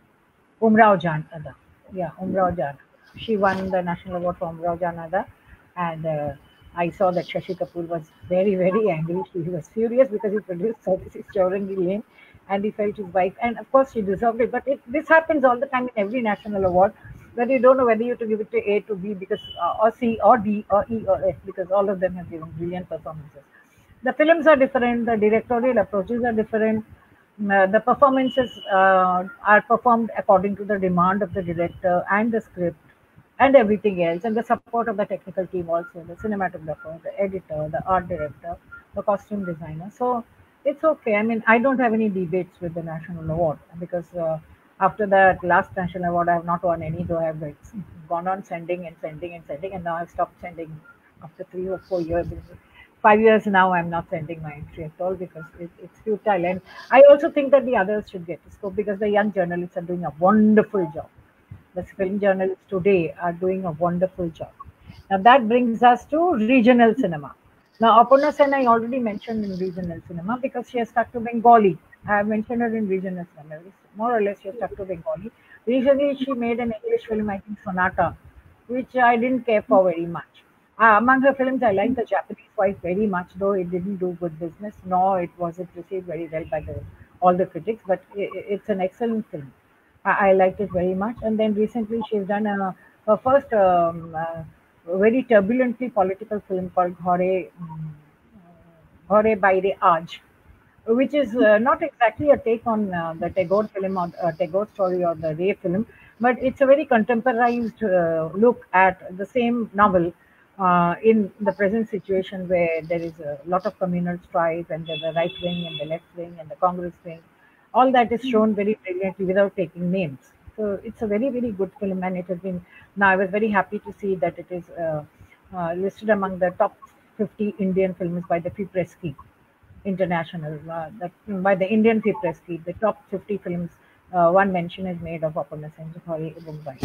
Umrao Jan Ada. Yeah, Umrao Jan. She won the national award for Umrao Jan Ada, and uh, I saw that Shashi Kapoor was very, very angry. She was furious because he produced thirty-six Chaurangi Lane, and he felt his wife, and of course she deserved it. But it, this happens all the time in every national award, that you don't know whether you to give it to A, to B, because uh, or C, or D, or E, or F, because all of them have given brilliant performances. The films are different, the directorial approaches are different, uh, the performances uh, are performed according to the demand of the director and the script and everything else, and the support of the technical team also, the cinematographer, the editor, the art director, the costume designer. So it's okay. I mean, I don't have any debates with the national award, because uh, after that last national award, I have not won any, though I have like, gone on sending and sending and sending, and now I've stopped sending after three or four years. Five years now, I'm not sending my entry at all, because it, it's futile. And I also think that the others should get a scope, because the young journalists are doing a wonderful job. The film journalists today are doing a wonderful job. Now that brings us to regional cinema. Now Aparna Sen I already mentioned in regional cinema, because she has stuck to Bengali. I have mentioned her in regional cinema. More or less, she has stuck to Bengali. Recently, she made an English film, I think Sonata, which I didn't care for very much. Uh, among her films, I like The Japanese Wife very much, though it didn't do good business, nor it wasn't received very well by the all the critics. But i it's an excellent film. I, I liked it very much. And then recently, she's done a her first um, uh, very turbulently political film called Ghore um, Ghore Baire Aaj, which is uh, not exactly a take on uh, the Tagore film, or uh, Tagore story, or the Ray film, but it's a very contemporized uh, look at the same novel uh, in the present situation, where there is a lot of communal strife, and there's the right wing and the left wing and the Congress wing. All that is shown very brilliantly without taking names. So it's a very, very good film, and it has been. Now I was very happy to see that it is uh, uh, listed among the top fifty Indian films by the Fipresci International, uh, that, by the Indian Film Press Feed, the top fifty films, uh, one mention is made of Aparna Sen Ghore Mumbai.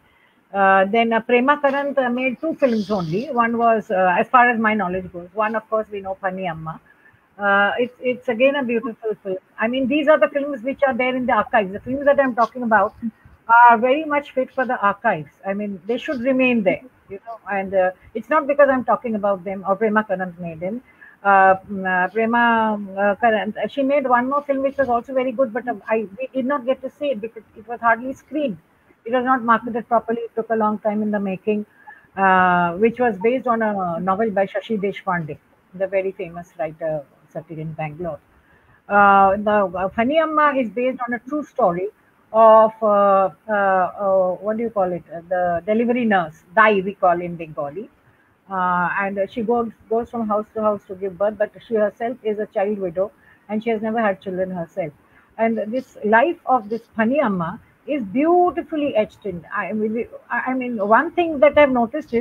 Uh, then uh, Prema Karant uh, made two films only. One was, uh, as far as my knowledge goes, one of course we know Pani Amma. Uh, it's it's again a beautiful film. I mean, these are the films which are there in the archives. The films that I'm talking about are very much fit for the archives. I mean, they should remain there, you know. And uh, it's not because I'm talking about them or Prema Karant made them. Uh, mm, uh, Prema uh, Karant, uh, she made one more film which was also very good, but uh, I we did not get to see it because it was hardly screened. It was not marketed properly. It took a long time in the making, uh, which was based on a novel by Shashi Deshpande, the very famous writer settled in Bangalore. Uh, the uh, Funny Amma is based on a true story of uh, uh, uh, what do you call it? Uh, the delivery nurse, Dai we call in Bengali, uh, and she goes goes from house to house to give birth, but she herself is a child widow, and she has never had children herself. And this life of this Funny Amma is beautifully etched in. I mean, I I mean, one thing that I've noticed is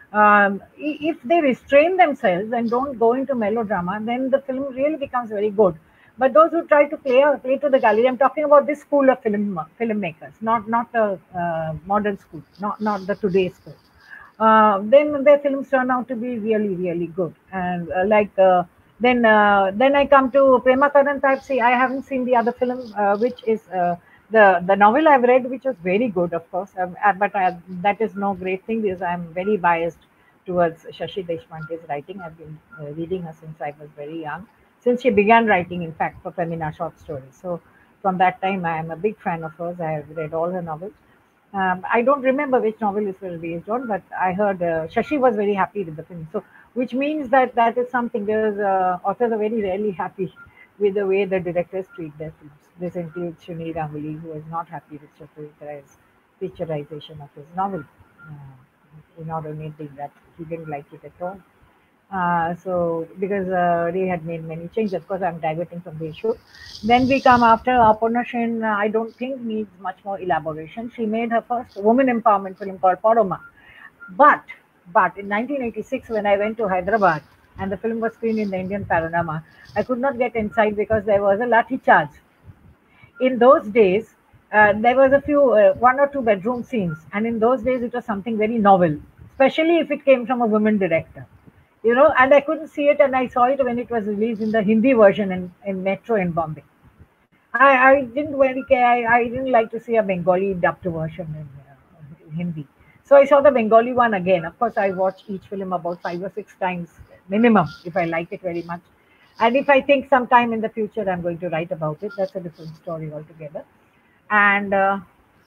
Um, if they restrain themselves and don't go into melodrama, then the film really becomes very good. But those who try to play play to the gallery, I'm talking about this school of film filmmakers, not not the uh, modern school, not not the today's school. Uh, then their films turn out to be really really good. And uh, like uh, then uh, then I come to Prema Karan type. See, I haven't seen the other film, uh, which is uh, the the novel I've read, which was very good, of course. Um, uh, but I, that is no great thing because I'm very biased towards Shashi Deshpande's writing. I've been uh, reading her since I was very young, since she began writing, in fact, for Femina short stories. So from that time, I am a big fan of hers. I have read all her novels. Um, I don't remember which novel it was based on, but I heard uh, Shashi was very happy with the film. So, which means that that is something. Because uh, authors are very rarely happy with the way the directors treat their films. This includes Sunil Ganguly, who is not happy with Chatur's picturization of his novel. Uh, not admitting that he didn't like it at all. Uh, so because uh, they had made many changes. Of course, I'm diverting from the issue. Then we come after Aparna Sen. Uh, I don't think needs much more elaboration. She made her first woman empowerment film called Paroma. But but in nineteen eighty-six, when I went to Hyderabad and the film was screened in the Indian Panorama, I could not get inside because there was a lathi charge. In those days, uh, there was a few uh, one or two bedroom scenes, and in those days it was something very novel, especially if it came from a woman director, you know. And I couldn't see it, and I saw it when it was released in the Hindi version in, in Metro in Bombay. I, I didn't very care. I, I didn't like to see a Bengali dubbed version in, uh, in Hindi. So I saw the Bengali one again. Of course, I watch each film about five or six times minimum if I like it very much. And if I think sometime in the future I'm going to write about it, that's a different story altogether. And uh,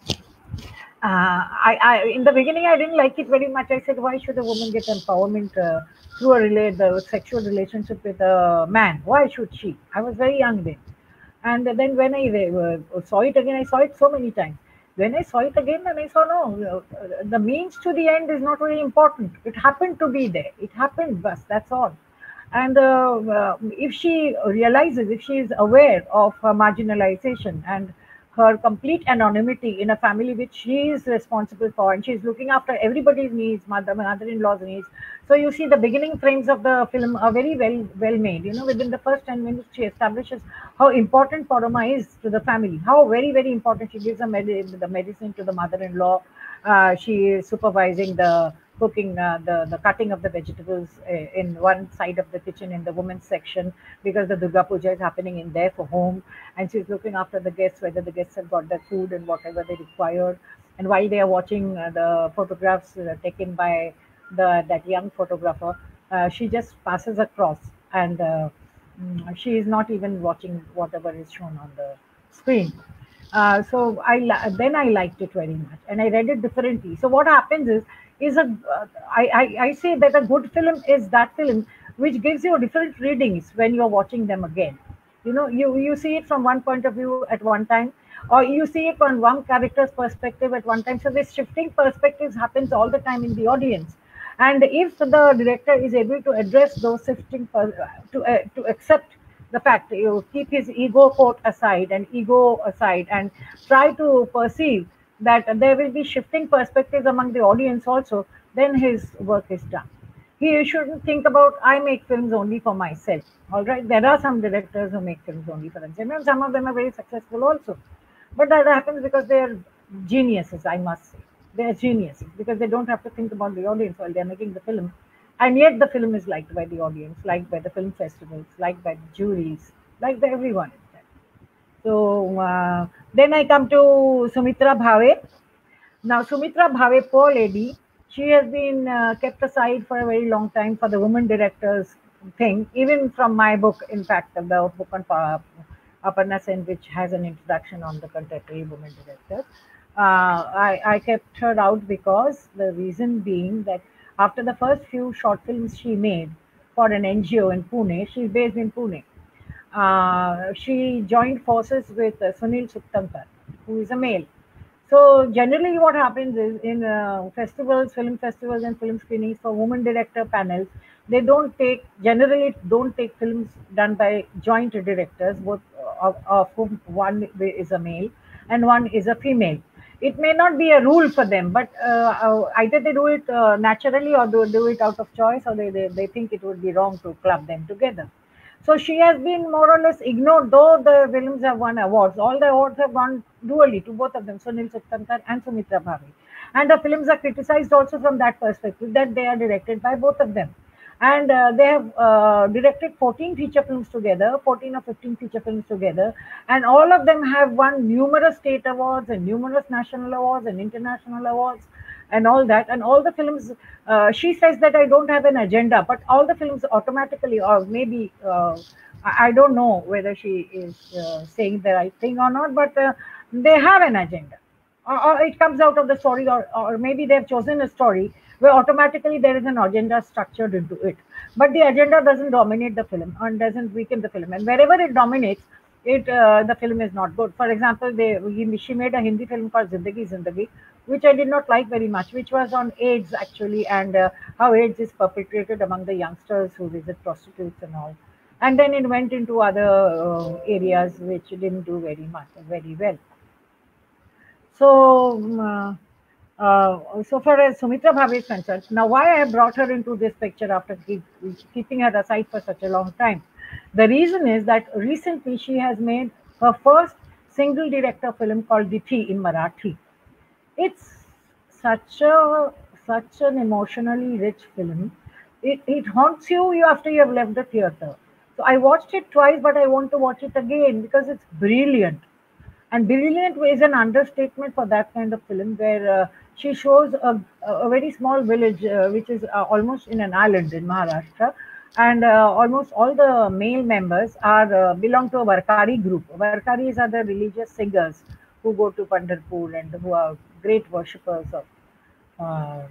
uh, I, I, in the beginning, I didn't like it very much. I said, why should a woman get empowerment uh, through a relate, the sexual relationship with a man? Why should she? I was very young then. And then when I uh, saw it again, I saw it so many times. When I saw it again, and I saw, no, uh, the means to the end is not really important. It happened to be there. It happened, but that's all. And uh, uh, if she realizes, if she is aware of her marginalization and her complete anonymity in a family which she is responsible for, and she's looking after everybody's needs, mother, mother-in-law's needs. So you see, the beginning frames of the film are very well well made. You know, within the first ten minutes, she establishes how important Paroma is to the family, how very very important. She gives the, med- the medicine to the mother-in-law. Uh, she is supervising the cooking, uh, the the cutting of the vegetables uh, in one side of the kitchen in the women's section, because the Durga Puja is happening in there for home, and she's looking after the guests, whether the guests have got their food and whatever they required. And while they are watching uh, the photographs uh, taken by the that young photographer, uh, she just passes across, and uh, mm, she is not even watching whatever is shown on the screen. Uh, so I li- then I liked it very much, and I read it differently. So what happens is is a uh, I, I I say that a good film is that film which gives you different readings when you're watching them again. You know, you you see it from one point of view at one time, or you see it from one character's perspective at one time. So this shifting perspectives happens all the time in the audience. And if the director is able to address those shifting per- to uh, to accept the fact, you keep his ego quote aside and ego aside, and try to perceive that there will be shifting perspectives among the audience also, then his work is done. He shouldn't think about, I make films only for myself. All right, there are some directors who make films only for themselves, and some of them are very successful also. But that happens because they are geniuses, I must say. They are geniuses because they don't have to think about the audience while they're making the film. And yet the film is liked by the audience, liked by the film festivals, liked by the juries, liked by everyone. So uh, then I come to Sumitra Bhave. Now, Sumitra Bhave, poor lady, she has been uh, kept aside for a very long time for the women directors thing, even from my book, in fact, the book on Pa- Aparna Sen, which has an introduction on the contemporary women directors. Uh, I, I kept her out because the reason being that after the first few short films she made for an N G O in Pune, she's based in Pune. Uh, she joined forces with uh, Sunil Suktankar, who is a male. So generally, what happens is in uh, festivals, film festivals, and film screenings for women director panels, they don't take generally don't take films done by joint directors, both of, of whom one is a male and one is a female. It may not be a rule for them, but uh, either they do it uh, naturally or they do it out of choice, or they, they, they think it would be wrong to club them together. So she has been more or less ignored, though the films have won awards. All the awards have gone dually to both of them, Sunil Suttankar and Sumitra Bhavi. And the films are criticized also from that perspective, that they are directed by both of them. And uh, they have uh, directed fourteen feature films together, fourteen or fifteen feature films together, and all of them have won numerous state awards and numerous national awards and international awards and all that. And all the films, uh, she says that I don't have an agenda, but all the films automatically, or maybe, uh, I don't know whether she is uh, saying the right thing or not, but uh, they have an agenda. Or, or it comes out of the story, or, or maybe they've chosen a story where automatically there is an agenda structured into it. But the agenda doesn't dominate the film and doesn't weaken the film. And wherever it dominates, it uh, the film is not good. For example, they he, she made a Hindi film called Zindagi Zindagi, which I did not like very much, which was on AIDS actually, and uh, how AIDS is perpetrated among the youngsters who visit prostitutes and all. And then it went into other uh, areas which didn't do very much, very well. So, um, uh, uh, so far as Sumitra Bhavi is concerned, now why I have brought her into this picture after keep, keeping her aside for such a long time? The reason is that recently she has made her first single director film called Dithi in Marathi. It's such a such an emotionally rich film. It, it haunts you after you have left the theater. So I watched it twice, but I want to watch it again because it's brilliant. And brilliant is an understatement for that kind of film, where uh, she shows a, a very small village, uh, which is uh, almost in an island in Maharashtra, and uh, almost all the male members are uh, belong to a Varkari group. Varkaris are the religious singers who go to Pandharpur and who are great worshippers of uh,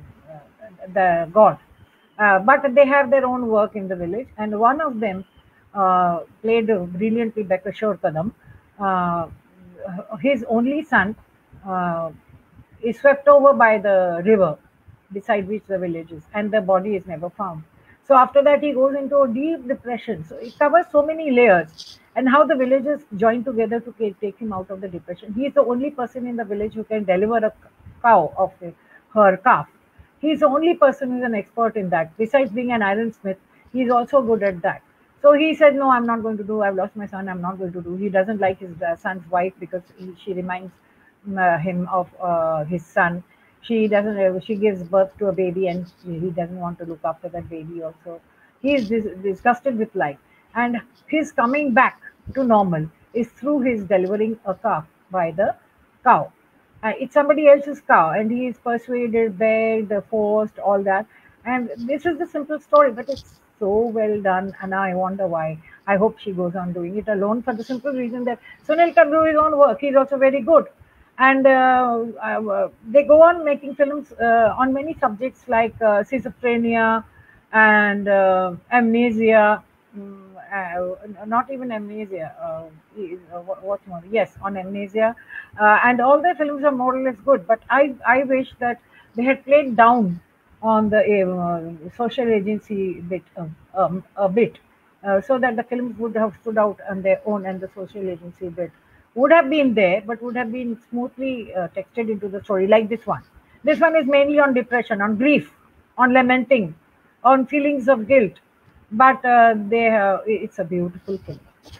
the god. Uh, but they have their own work in the village, and one of them, uh, played brilliantly by Kishore Kadam, uh, his only son uh, is swept over by the river beside which the village is, and the body is never found. So after that, he goes into a deep depression. So it covers so many layers, and how the villagers join together to take him out of the depression. He is the only person in the village who can deliver a cow of her calf. He is the only person who is an expert in that. Besides being an ironsmith, he is also good at that. So he said, no, I'm not going to do. I've lost my son. I'm not going to do. He doesn't like his uh, son's wife because he, she reminds uh, him of uh, his son. She doesn't. Uh, she gives birth to a baby, and he doesn't want to look after that baby. Also, he is dis disgusted with life, and his coming back to normal is through his delivering a calf by the cow. Uh, it's somebody else's cow, and he is persuaded, begged, forced, all that. And this is the simple story, but it's so well done, and I wonder why. I hope she goes on doing it alone, for the simple reason that Sunil can do his own work. He's also very good. And uh, uh, they go on making films uh, on many subjects like uh, schizophrenia and uh, amnesia. Mm, uh, not even amnesia. Uh, what's more? Yes, on amnesia. Uh, and all their films are more or less good. But I, I wish that they had played down on the uh, social agency bit, um, um, a bit, uh, so that the films would have stood out on their own, and the social agency bit would have been there, but would have been smoothly uh, texted into the story, like this one. This one is mainly on depression, on grief, on lamenting, on feelings of guilt, but uh, they have, it's a beautiful film.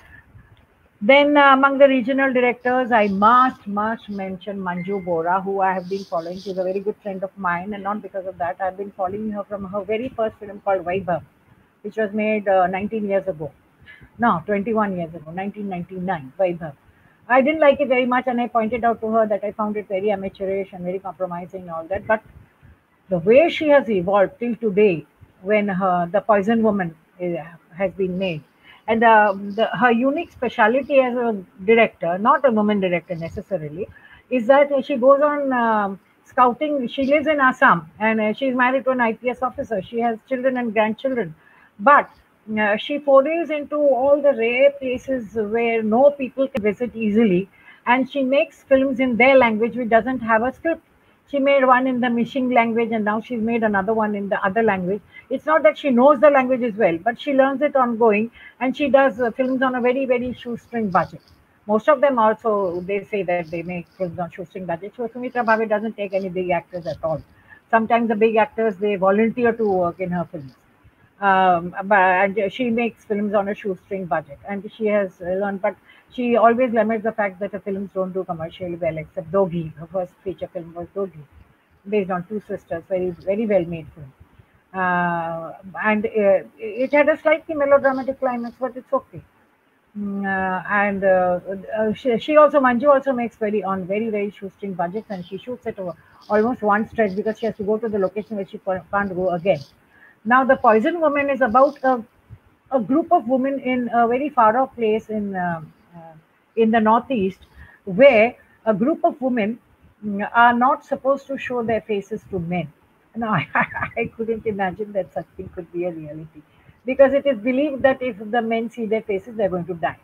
Then uh, among the regional directors, I must, must mention Manju Bora, who I have been following. She's a very good friend of mine, and not because of that. I've been following her from her very first film called Vaibhav, which was made uh, nineteen years ago. No, twenty-one years ago, nineteen ninety-nine, Vaibhav. I didn't like it very much, and I pointed out to her that I found it very amateurish and very compromising and all that. But the way she has evolved till today, when her, The Poison Woman is, has been made, and uh, the, her unique speciality as a director, not a woman director necessarily, is that she goes on uh, scouting. She lives in Assam, and uh, she's married to an I P S officer. She has children and grandchildren. But uh, she forays into all the rare places where no people can visit easily, and she makes films in their language which doesn't have a script. She made one in the Mishing language, and now she's made another one in the other language. It's not that she knows the languages well, but she learns it ongoing, and she does uh, films on a very, very shoestring budget. Most of them also, they say that they make films on shoestring budget. So Sumitra Bhave doesn't take any big actors at all. Sometimes the big actors, they volunteer to work in her films. Um, but, and she makes films on a shoestring budget. And she has learned, but she always laments the fact that her films don't do commercially well, except Dogi. Her first feature film was Dogi, based on two sisters, very, very well made film. Uh, and uh, it had a slightly melodramatic climax, but it's okay. Mm, uh, and uh, uh, she, she also Manju also makes very on very very shoestring budgets, and she shoots at uh, almost one stretch because she has to go to the location where she ca- can't go again. Now, The Poison Woman is about a, a group of women in a very far off place in uh, uh, in the northeast, where a group of women mm, are not supposed to show their faces to men. No, I, I couldn't imagine that such thing could be a reality, because it is believed that if the men see their faces, they're going to die.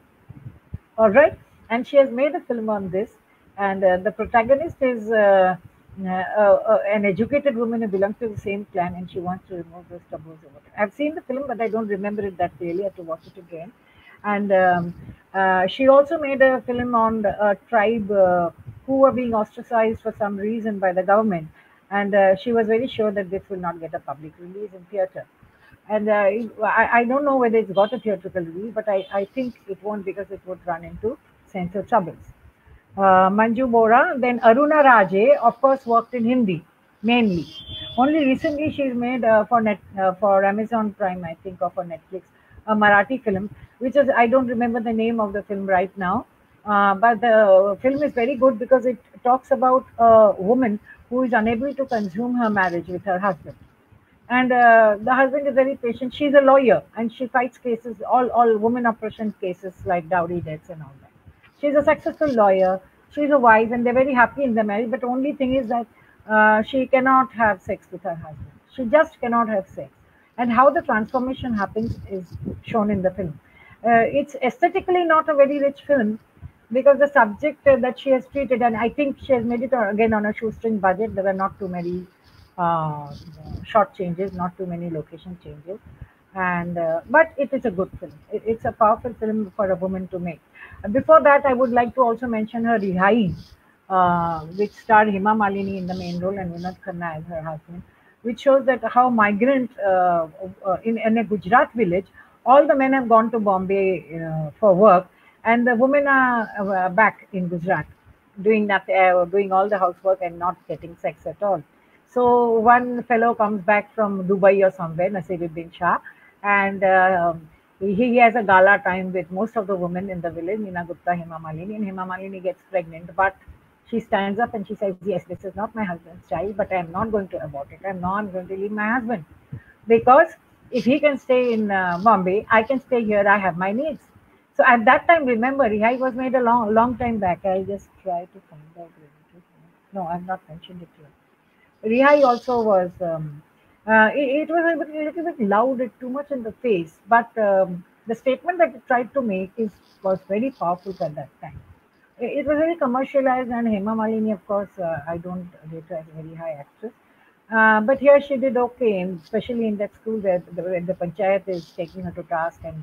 All right, and she has made a film on this, and uh, the protagonist is uh, uh, uh, an educated woman who belongs to the same clan, and she wants to remove those taboos over it. I've seen the film, but I don't remember it that clearly. I have to watch it again. And um, uh, she also made a film on a tribe uh, who were being ostracized for some reason by the government, and uh, she was very sure that this will not get a public release in theatre. And uh, I, I don't know whether it's got a theatrical release, but I, I think it won't, because it would run into censor troubles. Uh, Manju Bora, then Aruna Raje, of course, worked in Hindi mainly. Only recently she's made uh, for net uh, for Amazon Prime, I think, or for Netflix, a Marathi film, which is, I don't remember the name of the film right now, uh, but the film is very good because it talks about a woman who is unable to consume her marriage with her husband, and uh, the husband is very patient. She's a lawyer, and she fights cases, all all women oppression cases like dowry debts and all that. She's a successful lawyer. She's a wife, and they're very happy in their marriage. But only thing is that uh, she cannot have sex with her husband. She just cannot have sex. And how the transformation happens is shown in the film. Uh, it's aesthetically not a very rich film, because the subject uh, that she has treated, and I think she has made it uh, again on a shoestring budget. There were not too many uh, short changes, not too many location changes, and uh, but it is a good film. It, it's a powerful film for a woman to make. Uh, Before that, I would like to also mention her Rihai, uh, which starred Hema Malini in the main role and Vinod Khanna as her husband, which shows that how migrant uh, uh, in, in a Gujarat village, all the men have gone to Bombay uh, for work, and the women are uh, back in Gujarat doing that, uh, doing all the housework and not getting sex at all. So one fellow comes back from Dubai or somewhere, Nasiruddin Shah, and uh, he, he has a gala time with most of the women in the village, Meena Gupta, Hema Malini, and Hema Malini gets pregnant. But she stands up and she says, "Yes, this is not my husband's child, but I am not going to abort it. I am not going to leave my husband, because if he can stay in uh, Bombay, I can stay here. I have my needs." So at that time, remember, Rihai was made a long, long time back. I'll just try to find out. No, I've not mentioned it here. Rihai also was, um, uh, it, it was a, bit, a little bit loud, it too much in the face, but um, the statement that it tried to make is was very powerful at that time. It, it was very commercialized, and Hema Malini, of course, uh, I don't rate her as a very high actress. Uh, but here she did okay, and especially in that school where the, where the panchayat is taking her to task and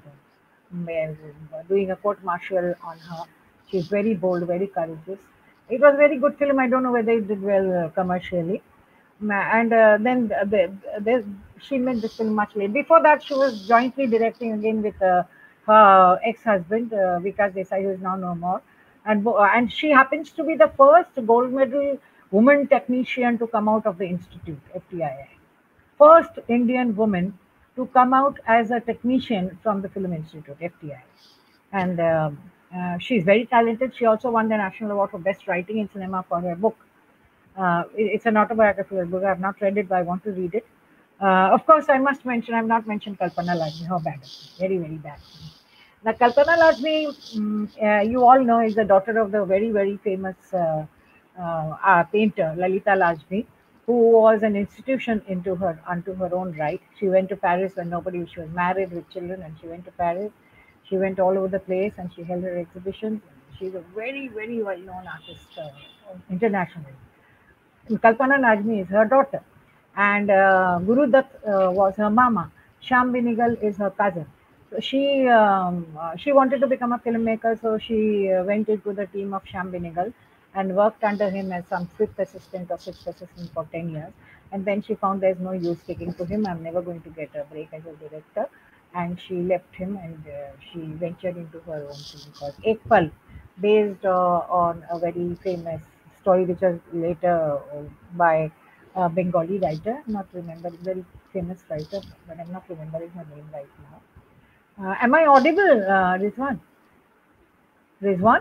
uh, doing a court martial on her. She's very bold, very courageous. It was a very good film. I don't know whether it did well uh, commercially. Ma- And uh, then the, the, the, she made this film much later. Before that, she was jointly directing again with uh, her ex-husband, uh, Vikas Desai, who is now no more. And, bo- and she happens to be the first gold medal woman technician to come out of the institute, F T I I. First Indian woman to come out as a technician from the Film Institute, F T I. And um, uh, she's very talented. She also won the National Award for Best Writing in Cinema for her book. Uh, it- it's an autobiographical book. I have not read it, but I want to read it. Uh, of course, I must mention, I have not mentioned Kalpana Lajmi. How bad. Very, very bad. Now, Kalpana Lajmi, mm, uh, you all know, is the daughter of the very, very famous uh, uh, uh, painter, Lalita Lajmi, who was an institution into her, unto her own right. She went to Paris when nobody, she was married with children, and she went to Paris. She went all over the place, and she held her exhibitions. She's a very, very well-known artist uh, internationally. Kalpana Najmi is her daughter, and uh, Guru Dutt uh, was her mama. Sham Binigal is her cousin. So she um, uh, she wanted to become a filmmaker, so she uh, went into the team of Shyam Benegal and worked under him as some fifth assistant or sixth assistant for ten years. And then she found there's no use sticking to him. I'm never going to get a break as a director. And she left him and uh, she ventured into her own film called Ek Pal, based uh, on a very famous story which was later uh, by a Bengali writer. I'm not remembering, very famous writer, but I'm not remembering her name right now. Uh, am I audible, uh, Rizwan? Rizwan?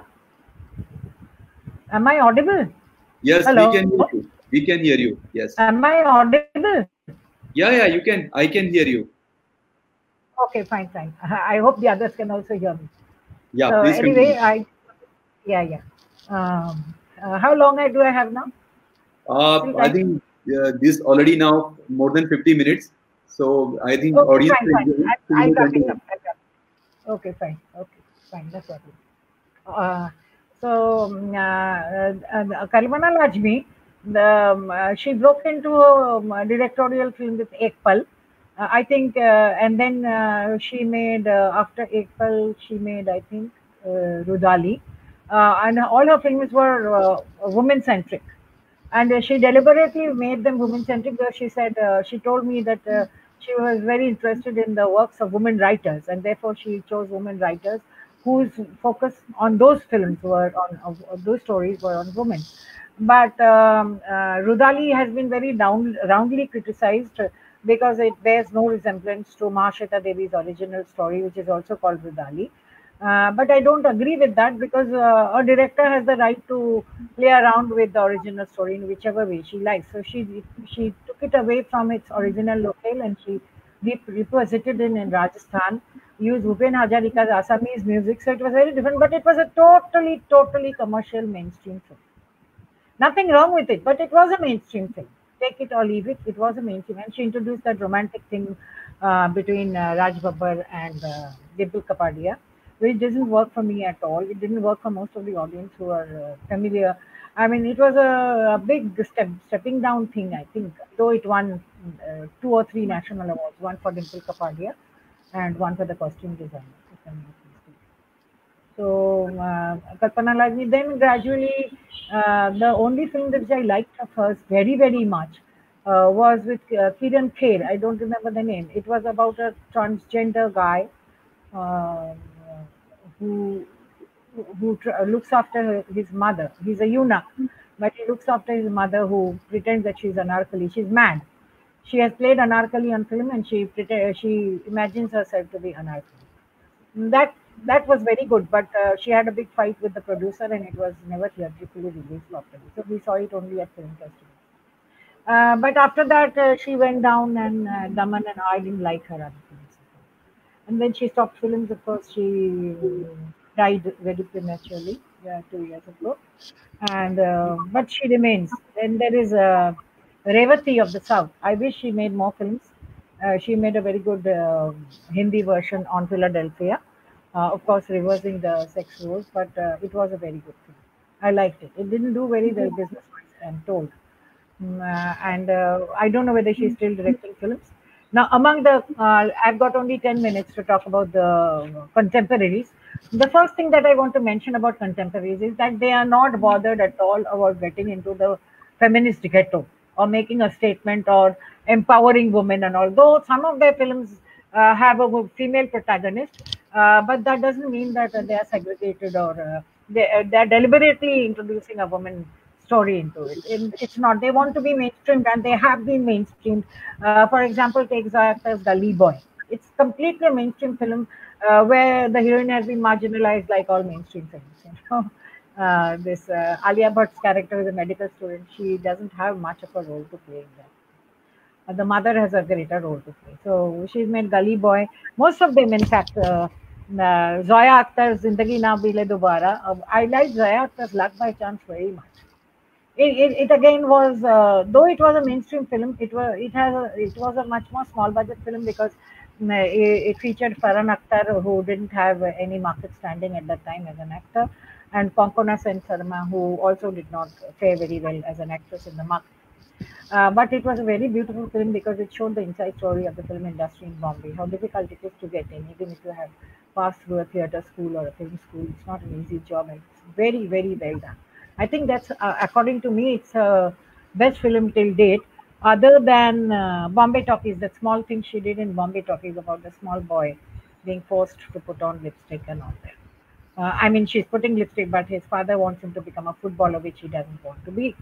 Am I audible? Yes, Hello? we can hear you. We can hear you. Yes. Am I audible? Yeah, yeah, you can. I can hear you. Okay, fine, fine. I hope the others can also hear me. Yeah, So please anyway, continue. I, yeah, yeah. Um, uh, how long I do I have now? Uh, I think uh, this already now more than fifty minutes. So I think Okay, audience fine, will fine. enjoy. I, So I you wrap it continue. up. I wrap it. Okay, fine. Okay, fine. That's what. Uh, so um, uh, uh, Kalpana Lajmi, the, um, uh, she broke into a um, a directorial film with Ekpal. Uh, I think, uh, and then uh, she made uh, after Ekpal, she made I think uh, Rudali, uh, and all her films were uh, women centric. And uh, she deliberately made them women centric because she said uh, she told me that uh, she was very interested in the works of women writers, and therefore she chose women writers whose focus on those films were on of, of those stories were on women. But um, uh, Rudali has been very down, roundly criticized uh, because it bears no resemblance to Mahashweta Devi's original story, which is also called Rudali. Uh, but I don't agree with that because uh, a director has the right to play around with the original story in whichever way she likes. So she she took it away from its original locale and she re- reposited it in Rajasthan, used Bhupen Hazarika's Assamese music. So it was very different, but it was a totally, totally commercial mainstream film. Nothing wrong with it, but it was a mainstream film. Take it or leave it, it was a mainstream. And she introduced that romantic thing uh, between uh, Raj Babbar and uh, Dimple Kapadia, which doesn't work for me at all. It didn't work for most of the audience who are uh, familiar. I mean, it was a, a big step, stepping down thing, I think, though it won uh, two or three national awards, one for Dimple Kapadia and one for the costume designer, if I'm not mistaken. So, uh, Kalpana Lajmi, then gradually, uh, the only film which I liked of hers very, very much uh, was with uh, Kiran Kher. I don't remember the name. It was about a transgender guy uh, who who tr- looks after his mother. He's a eunuch, but he looks after his mother who pretends that she's Anarkali. She's mad. She has played Anarkali on film and she pretend, she imagines herself to be Anarkali. That that was very good, but uh, she had a big fight with the producer, and it was never theatrically released properly. So we saw it only at film festivals. Uh, but after that, uh, she went down, and uh, Daman and I didn't like her other films. And then she stopped films. Of course, she died very prematurely uh, two years ago. And uh, but she remains. Then there is uh, Revati of the South. I wish she made more films. Uh, she made a very good uh, Hindi version on Philadelphia. Uh, of course, reversing the sex roles, but uh, it was a very good film. I liked it. It didn't do very well business-wise, I'm told. Mm, uh, and uh, I don't know whether she's still directing films. Now, among the, uh, I've got only ten minutes to talk about the contemporaries. The first thing that I want to mention about contemporaries is that they are not bothered at all about getting into the feminist ghetto or making a statement or empowering women and all. Though some of their films uh, have a wo- female protagonist, uh, but that doesn't mean that uh, they are segregated or uh, they, uh, they're deliberately introducing a woman story into it. it. It's not. They want to be mainstreamed, and they have been mainstreamed. Uh, for example, take Zoya Akhtar's Gully Boy. It's completely a mainstream film uh, where the heroine has been marginalized, like all mainstream films. You know, uh, this uh, Alia Bhatt's character is a medical student. She doesn't have much of a role to play in that. Uh, the mother has a greater role to play. So she's made Gully Boy. Most of them, in fact, uh, uh, Zoya Akhtar's Zindagi Na Bile Dobara. Uh, I like Zoya Akhtar's Luck by Chance very much. It, it, it again was uh, though it was a mainstream film, it was it has a, it was a much more small budget film because mm, it, it featured Farhan Akhtar, who didn't have any market standing at that time as an actor, and Konkona Sen Sarma, who also did not fare very well as an actress in the market. Uh, but it was a very beautiful film because it showed the inside story of the film industry in Bombay, how difficult it is to get in, even if you have passed through a theatre school or a film school. It's not an easy job, and it's very, very well done. I think that's, uh, according to me, it's a best film till date, other than uh, Bombay Talkies, that small thing she did in Bombay Talkies about the small boy being forced to put on lipstick and all that. Uh, I mean, she's putting lipstick, but his father wants him to become a footballer, which he doesn't want to be.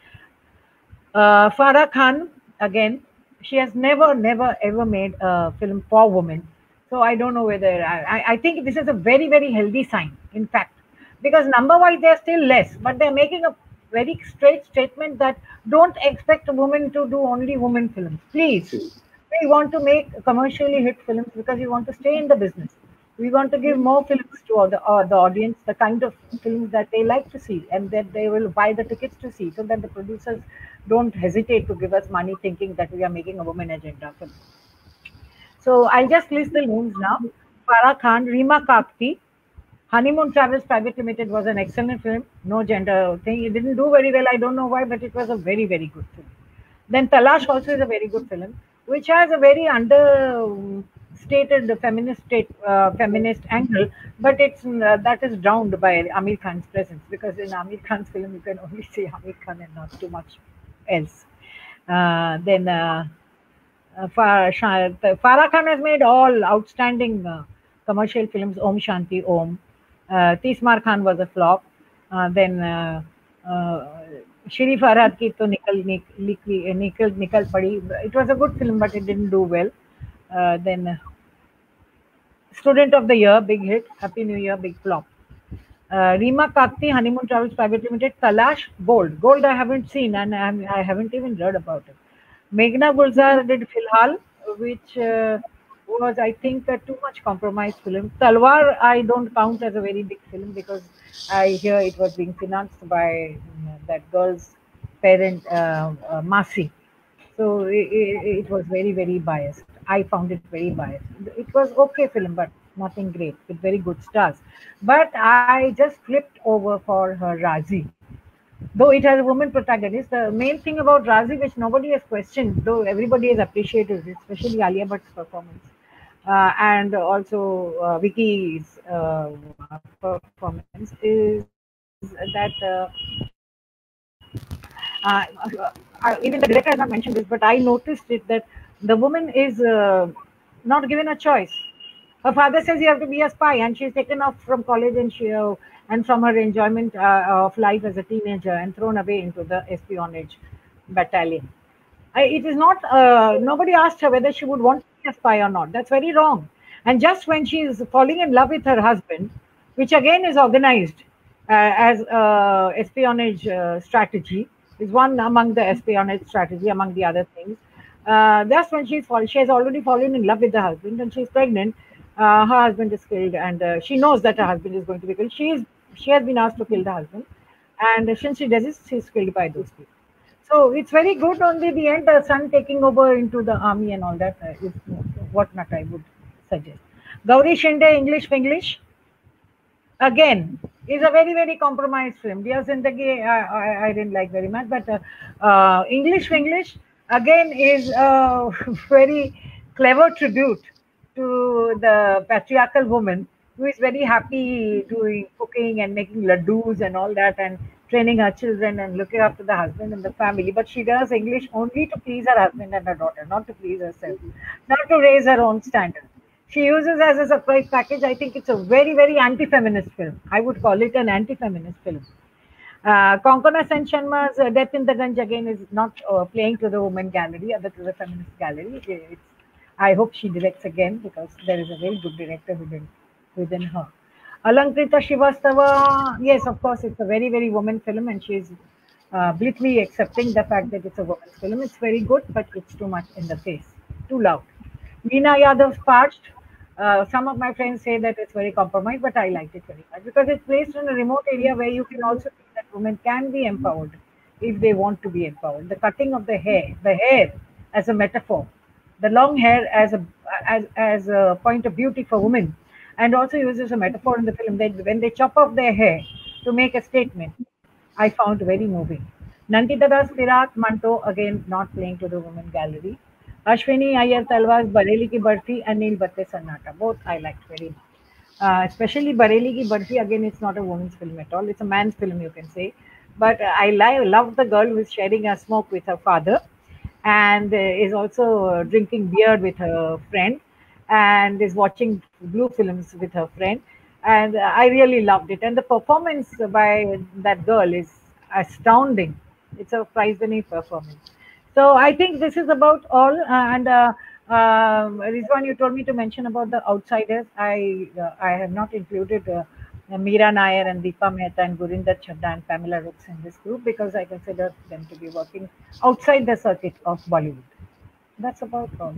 Uh, Farah Khan, again, she has never, never, ever made a film for women. So I don't know whether, I, I think this is a very, very healthy sign, in fact, because number-wise they're still less, but they're making a very straight statement that don't expect a woman to do only women films. Please, we want to make commercially hit films because we want to stay in the business. We want to give more films to the, uh, the audience, the kind of films that they like to see and that they will buy the tickets to see, so that the producers don't hesitate to give us money thinking that we are making a woman agenda film. So I'll just list the names now. Farah Khan, Reema Kakti, Honeymoon Travels Private Limited was an excellent film. No gender thing. It didn't do very well. I don't know why, but it was a very, very good film. Then Talash also is a very good film, which has a very understated feminist state, uh, feminist angle, but it's uh, that is drowned by Amir Khan's presence, because in Amir Khan's film you can only see Amir Khan and not too much else. Uh, then uh, uh, Farah Khan has made all outstanding uh, commercial films. Om Shanti Om. Uh, Tismar Khan was a flop. Uh, then uh, uh, Shri Farhad ki to nikal nikal nikal nikal padi. It was a good film, but it didn't do well. Uh, then uh, Student of the Year, big hit. Happy New Year, big flop. Uh, Reema Kakti, Honeymoon Travels Private Limited. Talash, Gold. Gold I haven't seen, and I, I haven't even heard about it. Meghna Gulzar did Filhal, which uh, was, I think, a too much compromised film. Talwar I don't count as a very big film because I hear it was being financed by um, that girl's parent, uh, uh, Masi. So it, it, it was very, very biased. I found it very biased. It was okay film, but nothing great, with very good stars. But I just flipped over for her Razi. Though it has a woman protagonist, the main thing about Razi, which nobody has questioned, though everybody has appreciated, especially Alia Bhatt's performance, uh, and also uh, Vicky's uh, performance, is that uh, uh, uh, even the director has not mentioned this, but I noticed it, that the woman is uh, not given a choice. Her father says you have to be a spy, and she's taken off from college and she uh, and from her enjoyment uh, of life as a teenager and thrown away into the espionage battalion. I, it is not. Uh, nobody asked her whether she would want to be a spy or not. That's very wrong. And just when she is falling in love with her husband, which again is organized uh, as uh, espionage uh, strategy, is one among the espionage strategy among the other things. Uh, that's when she's fall- she has already fallen in love with the husband and she's pregnant. Uh, her husband is killed, and uh, she knows that her husband is going to be killed. She is she has been asked to kill the husband, and since she does it, she's killed by those people. So it's very good. Only the end, the son taking over into the army and all that uh, is what not I would suggest. Gauri Shinde, English English, again is a very very compromised film. Dear Zindagi, I, I, I didn't like very much, but uh, uh, English English again is a very clever tribute to the patriarchal woman who is very happy doing cooking and making laddus and all that, and training her children and looking after the husband and the family. But she does English only to please her husband and her daughter, not to please herself, not to raise her own standards. She uses as a surprise package. I think it's a very, very anti-feminist film. I would call it an anti-feminist film. Uh, Konkona Sen Sharma's uh, Death in the Ganj again is not uh, playing to the women gallery, other to the feminist gallery. It's, I hope she directs again, because there is a very good director within, within her. Alankrita Srivastava, yes, of course, it's a very, very woman film, and she's uh, blithely accepting the fact that it's a woman's film. It's very good, but it's too much in the face, too loud. Meena Yadav's Parched. Uh, some of my friends say that it's very compromised, but I liked it very much because it's placed in a remote area where you can also see that women can be empowered if they want to be empowered. The cutting of the hair, the hair as a metaphor, the long hair as a as, as a point of beauty for women, and also uses a metaphor in the film that when they chop off their hair to make a statement, I found very moving. Nandita Das Firak Manto, again not playing to the women gallery. Ashwini Iyer Talwar, Bareli Ki Barfi, and Neil Batte Sannata. Both I liked very much. Uh, especially Bareli Ki Barfi, again, it's not a woman's film at all. It's a man's film, you can say. But I li- love the girl who is sharing a smoke with her father and uh, is also uh, drinking beer with her friend and is watching blue films with her friend. And uh, I really loved it. And the performance by that girl is astounding. It's a prize-winning performance. So I think this is about all. Uh, and uh, uh, Rizwan, you told me to mention about the outsiders. I uh, I have not included uh, Meera Nair and Deepa Mehta and Gurinder Chadda and Pamela Rooks in this group because I consider them to be working outside the circuit of Bollywood. That's about all.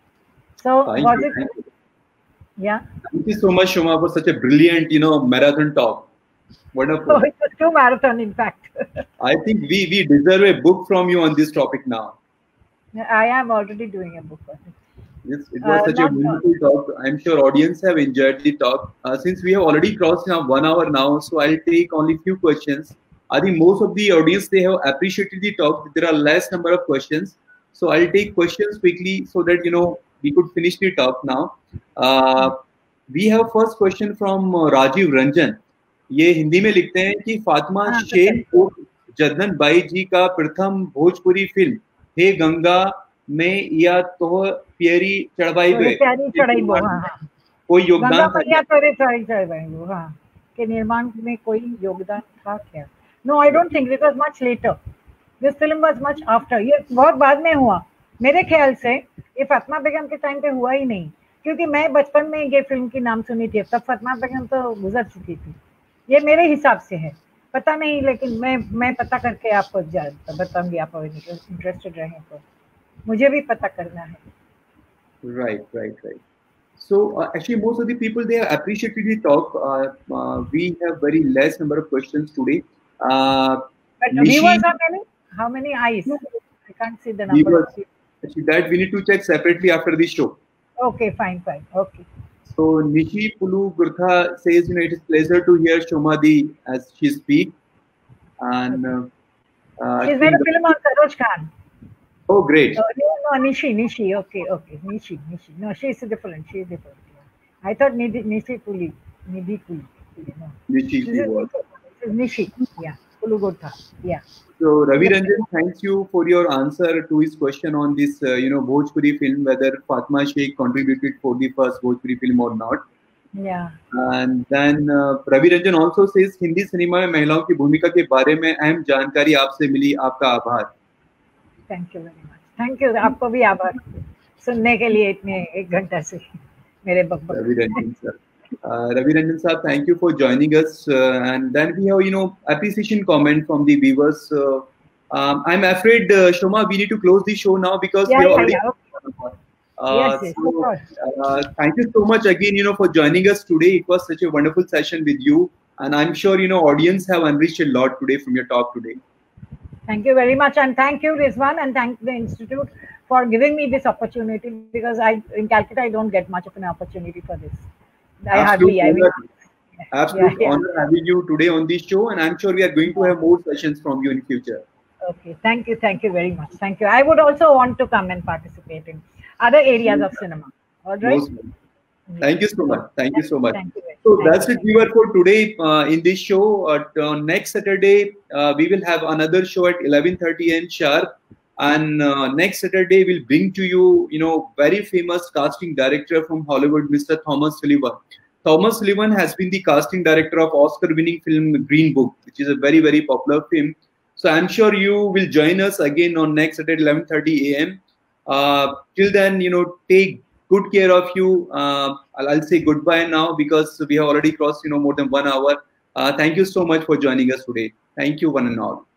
So Thank was you. it? Yeah. Thank you so much, Shoma, for such a brilliant, you know, marathon talk. Wonderful. Oh, it was two marathon, in fact. I think we we deserve a book from you on this topic now. I am already doing a book on it. Yes, it was Uh, such a not wonderful talk. I'm sure audience have enjoyed the talk. Uh, since we have already crossed now one hour now, so I'll take only few questions. I think most of the audience, they have appreciated the talk. There are less number of questions, so I'll take questions quickly so that you know we could finish the talk now. Uh, we have first question from uh, Rajiv Ranjan. ये हिंदी में लिखते हैं कि फातिमा हाँ, शेख और जदन by जी का प्रथम Bhojpuri film हे गंगा में या तो प्यारी चढ़ाई थोड़ी प्यारी चढ़ाई वो, हाँ, हाँ. कोई योगदान गंगा था मैया तोरे चढ़ाई चढ़ाई वो, हाँ, के निर्माण में कोई योगदान था क्या? No, I don't think it was much later. This film was much after. ये बहुत बाद में हुआ मेरे ख्याल से. ये फातिमा बेगम के टाइम पे हुआ ही नहीं, क्योंकि मैं बचपन में ये फिल्म की नाम सुनी थी. तब फातिमा बेगम तो गुजर चुकी थी. ये मेरे हिसाब से है, पता नहीं, लेकिन मैं मैं पता करके आपको बताऊंगी. आप इंटरेस्टेड रहे तो मुझे भी पता करना है. Right, right, right. So uh, actually, most of the people, they have appreciated the talk. Uh, uh, we have very less number of questions today. Uh, but Nishi, viewers are many. How many eyes? I can't see the number. Viewers, actually, that we need to check separately after the show. Okay, fine, fine. Okay. So Nishi Pulu Gurtha says, you know, it is pleasure to hear Shomadi as she speak. And uh, uh, she's made a film on Saroj Khan. Oh, great. Oh, no, no, Nishi, Nishi. Okay, okay, Nishi, Nishi. No, she's different. She's different. Yeah. I thought Nidhi, Nishi Puli, Nidhi Puli. No. Nishi. This is, this is Nishi. Yeah, Pulu Gurtha. Yeah. So Ravi Ranjan, thanks you for your answer to his question on this, uh, you know, Bhojpuri film, whether Fatima Sheikh contributed for the first Bhojpuri film or not. Yeah. And then uh, Ravi Ranjan also says, Hindi cinema में महिलाओं की भूमिका के बारे में अहम जानकारी आपसे मिली, आपका आभार. Thank you very much. Thank you. आपको भी आभार सुनने के लिए इतने एक घंटा से मेरे बकबक. Ravi Ranjan sir. Uh, Ravi Ranjan sir, thank you for joining us. Uh, and then we have, you know, appreciation comment from the viewers. Uh, um, I'm afraid, uh, Shoma, we need to close the show now because yeah, we are yeah, already. Yeah. Uh, yes, yes, so, of course. Uh, thank you so much again, you know, for joining us today. It was such a wonderful session with you, and I'm sure you know audience have enriched a lot today from your talk today. Thank you very much, and thank you, Rizwan, and thank the Institute for giving me this opportunity, because I in Calcutta I don't get much of an opportunity for this. I Absolute hardly. I mean, absolute yeah, honor yeah. having you today on this show, and I'm sure we are going to have more sessions from you in future. Okay, thank you, thank you very much. Thank you. I would also want to come and participate in other areas of cinema. All right. Most Thank you so much. Thank you so much. Thank you. So Thank that's you. it, viewer, for today uh, in this show. Uh, on next Saturday, uh, we will have another show at eleven thirty a m sharp. And uh, next Saturday, we'll bring to you, you know, very famous casting director from Hollywood, Mister Thomas Sullivan. Thomas Sullivan has been the casting director of Oscar-winning film Green Book, which is a very, very popular film. So I'm sure you will join us again on next Saturday, eleven thirty a m Uh, till then, you know, take good care of you. Uh, I'll, I'll say goodbye now because we have already crossed, you know, more than one hour. Uh, thank you so much for joining us today. Thank you, one and all.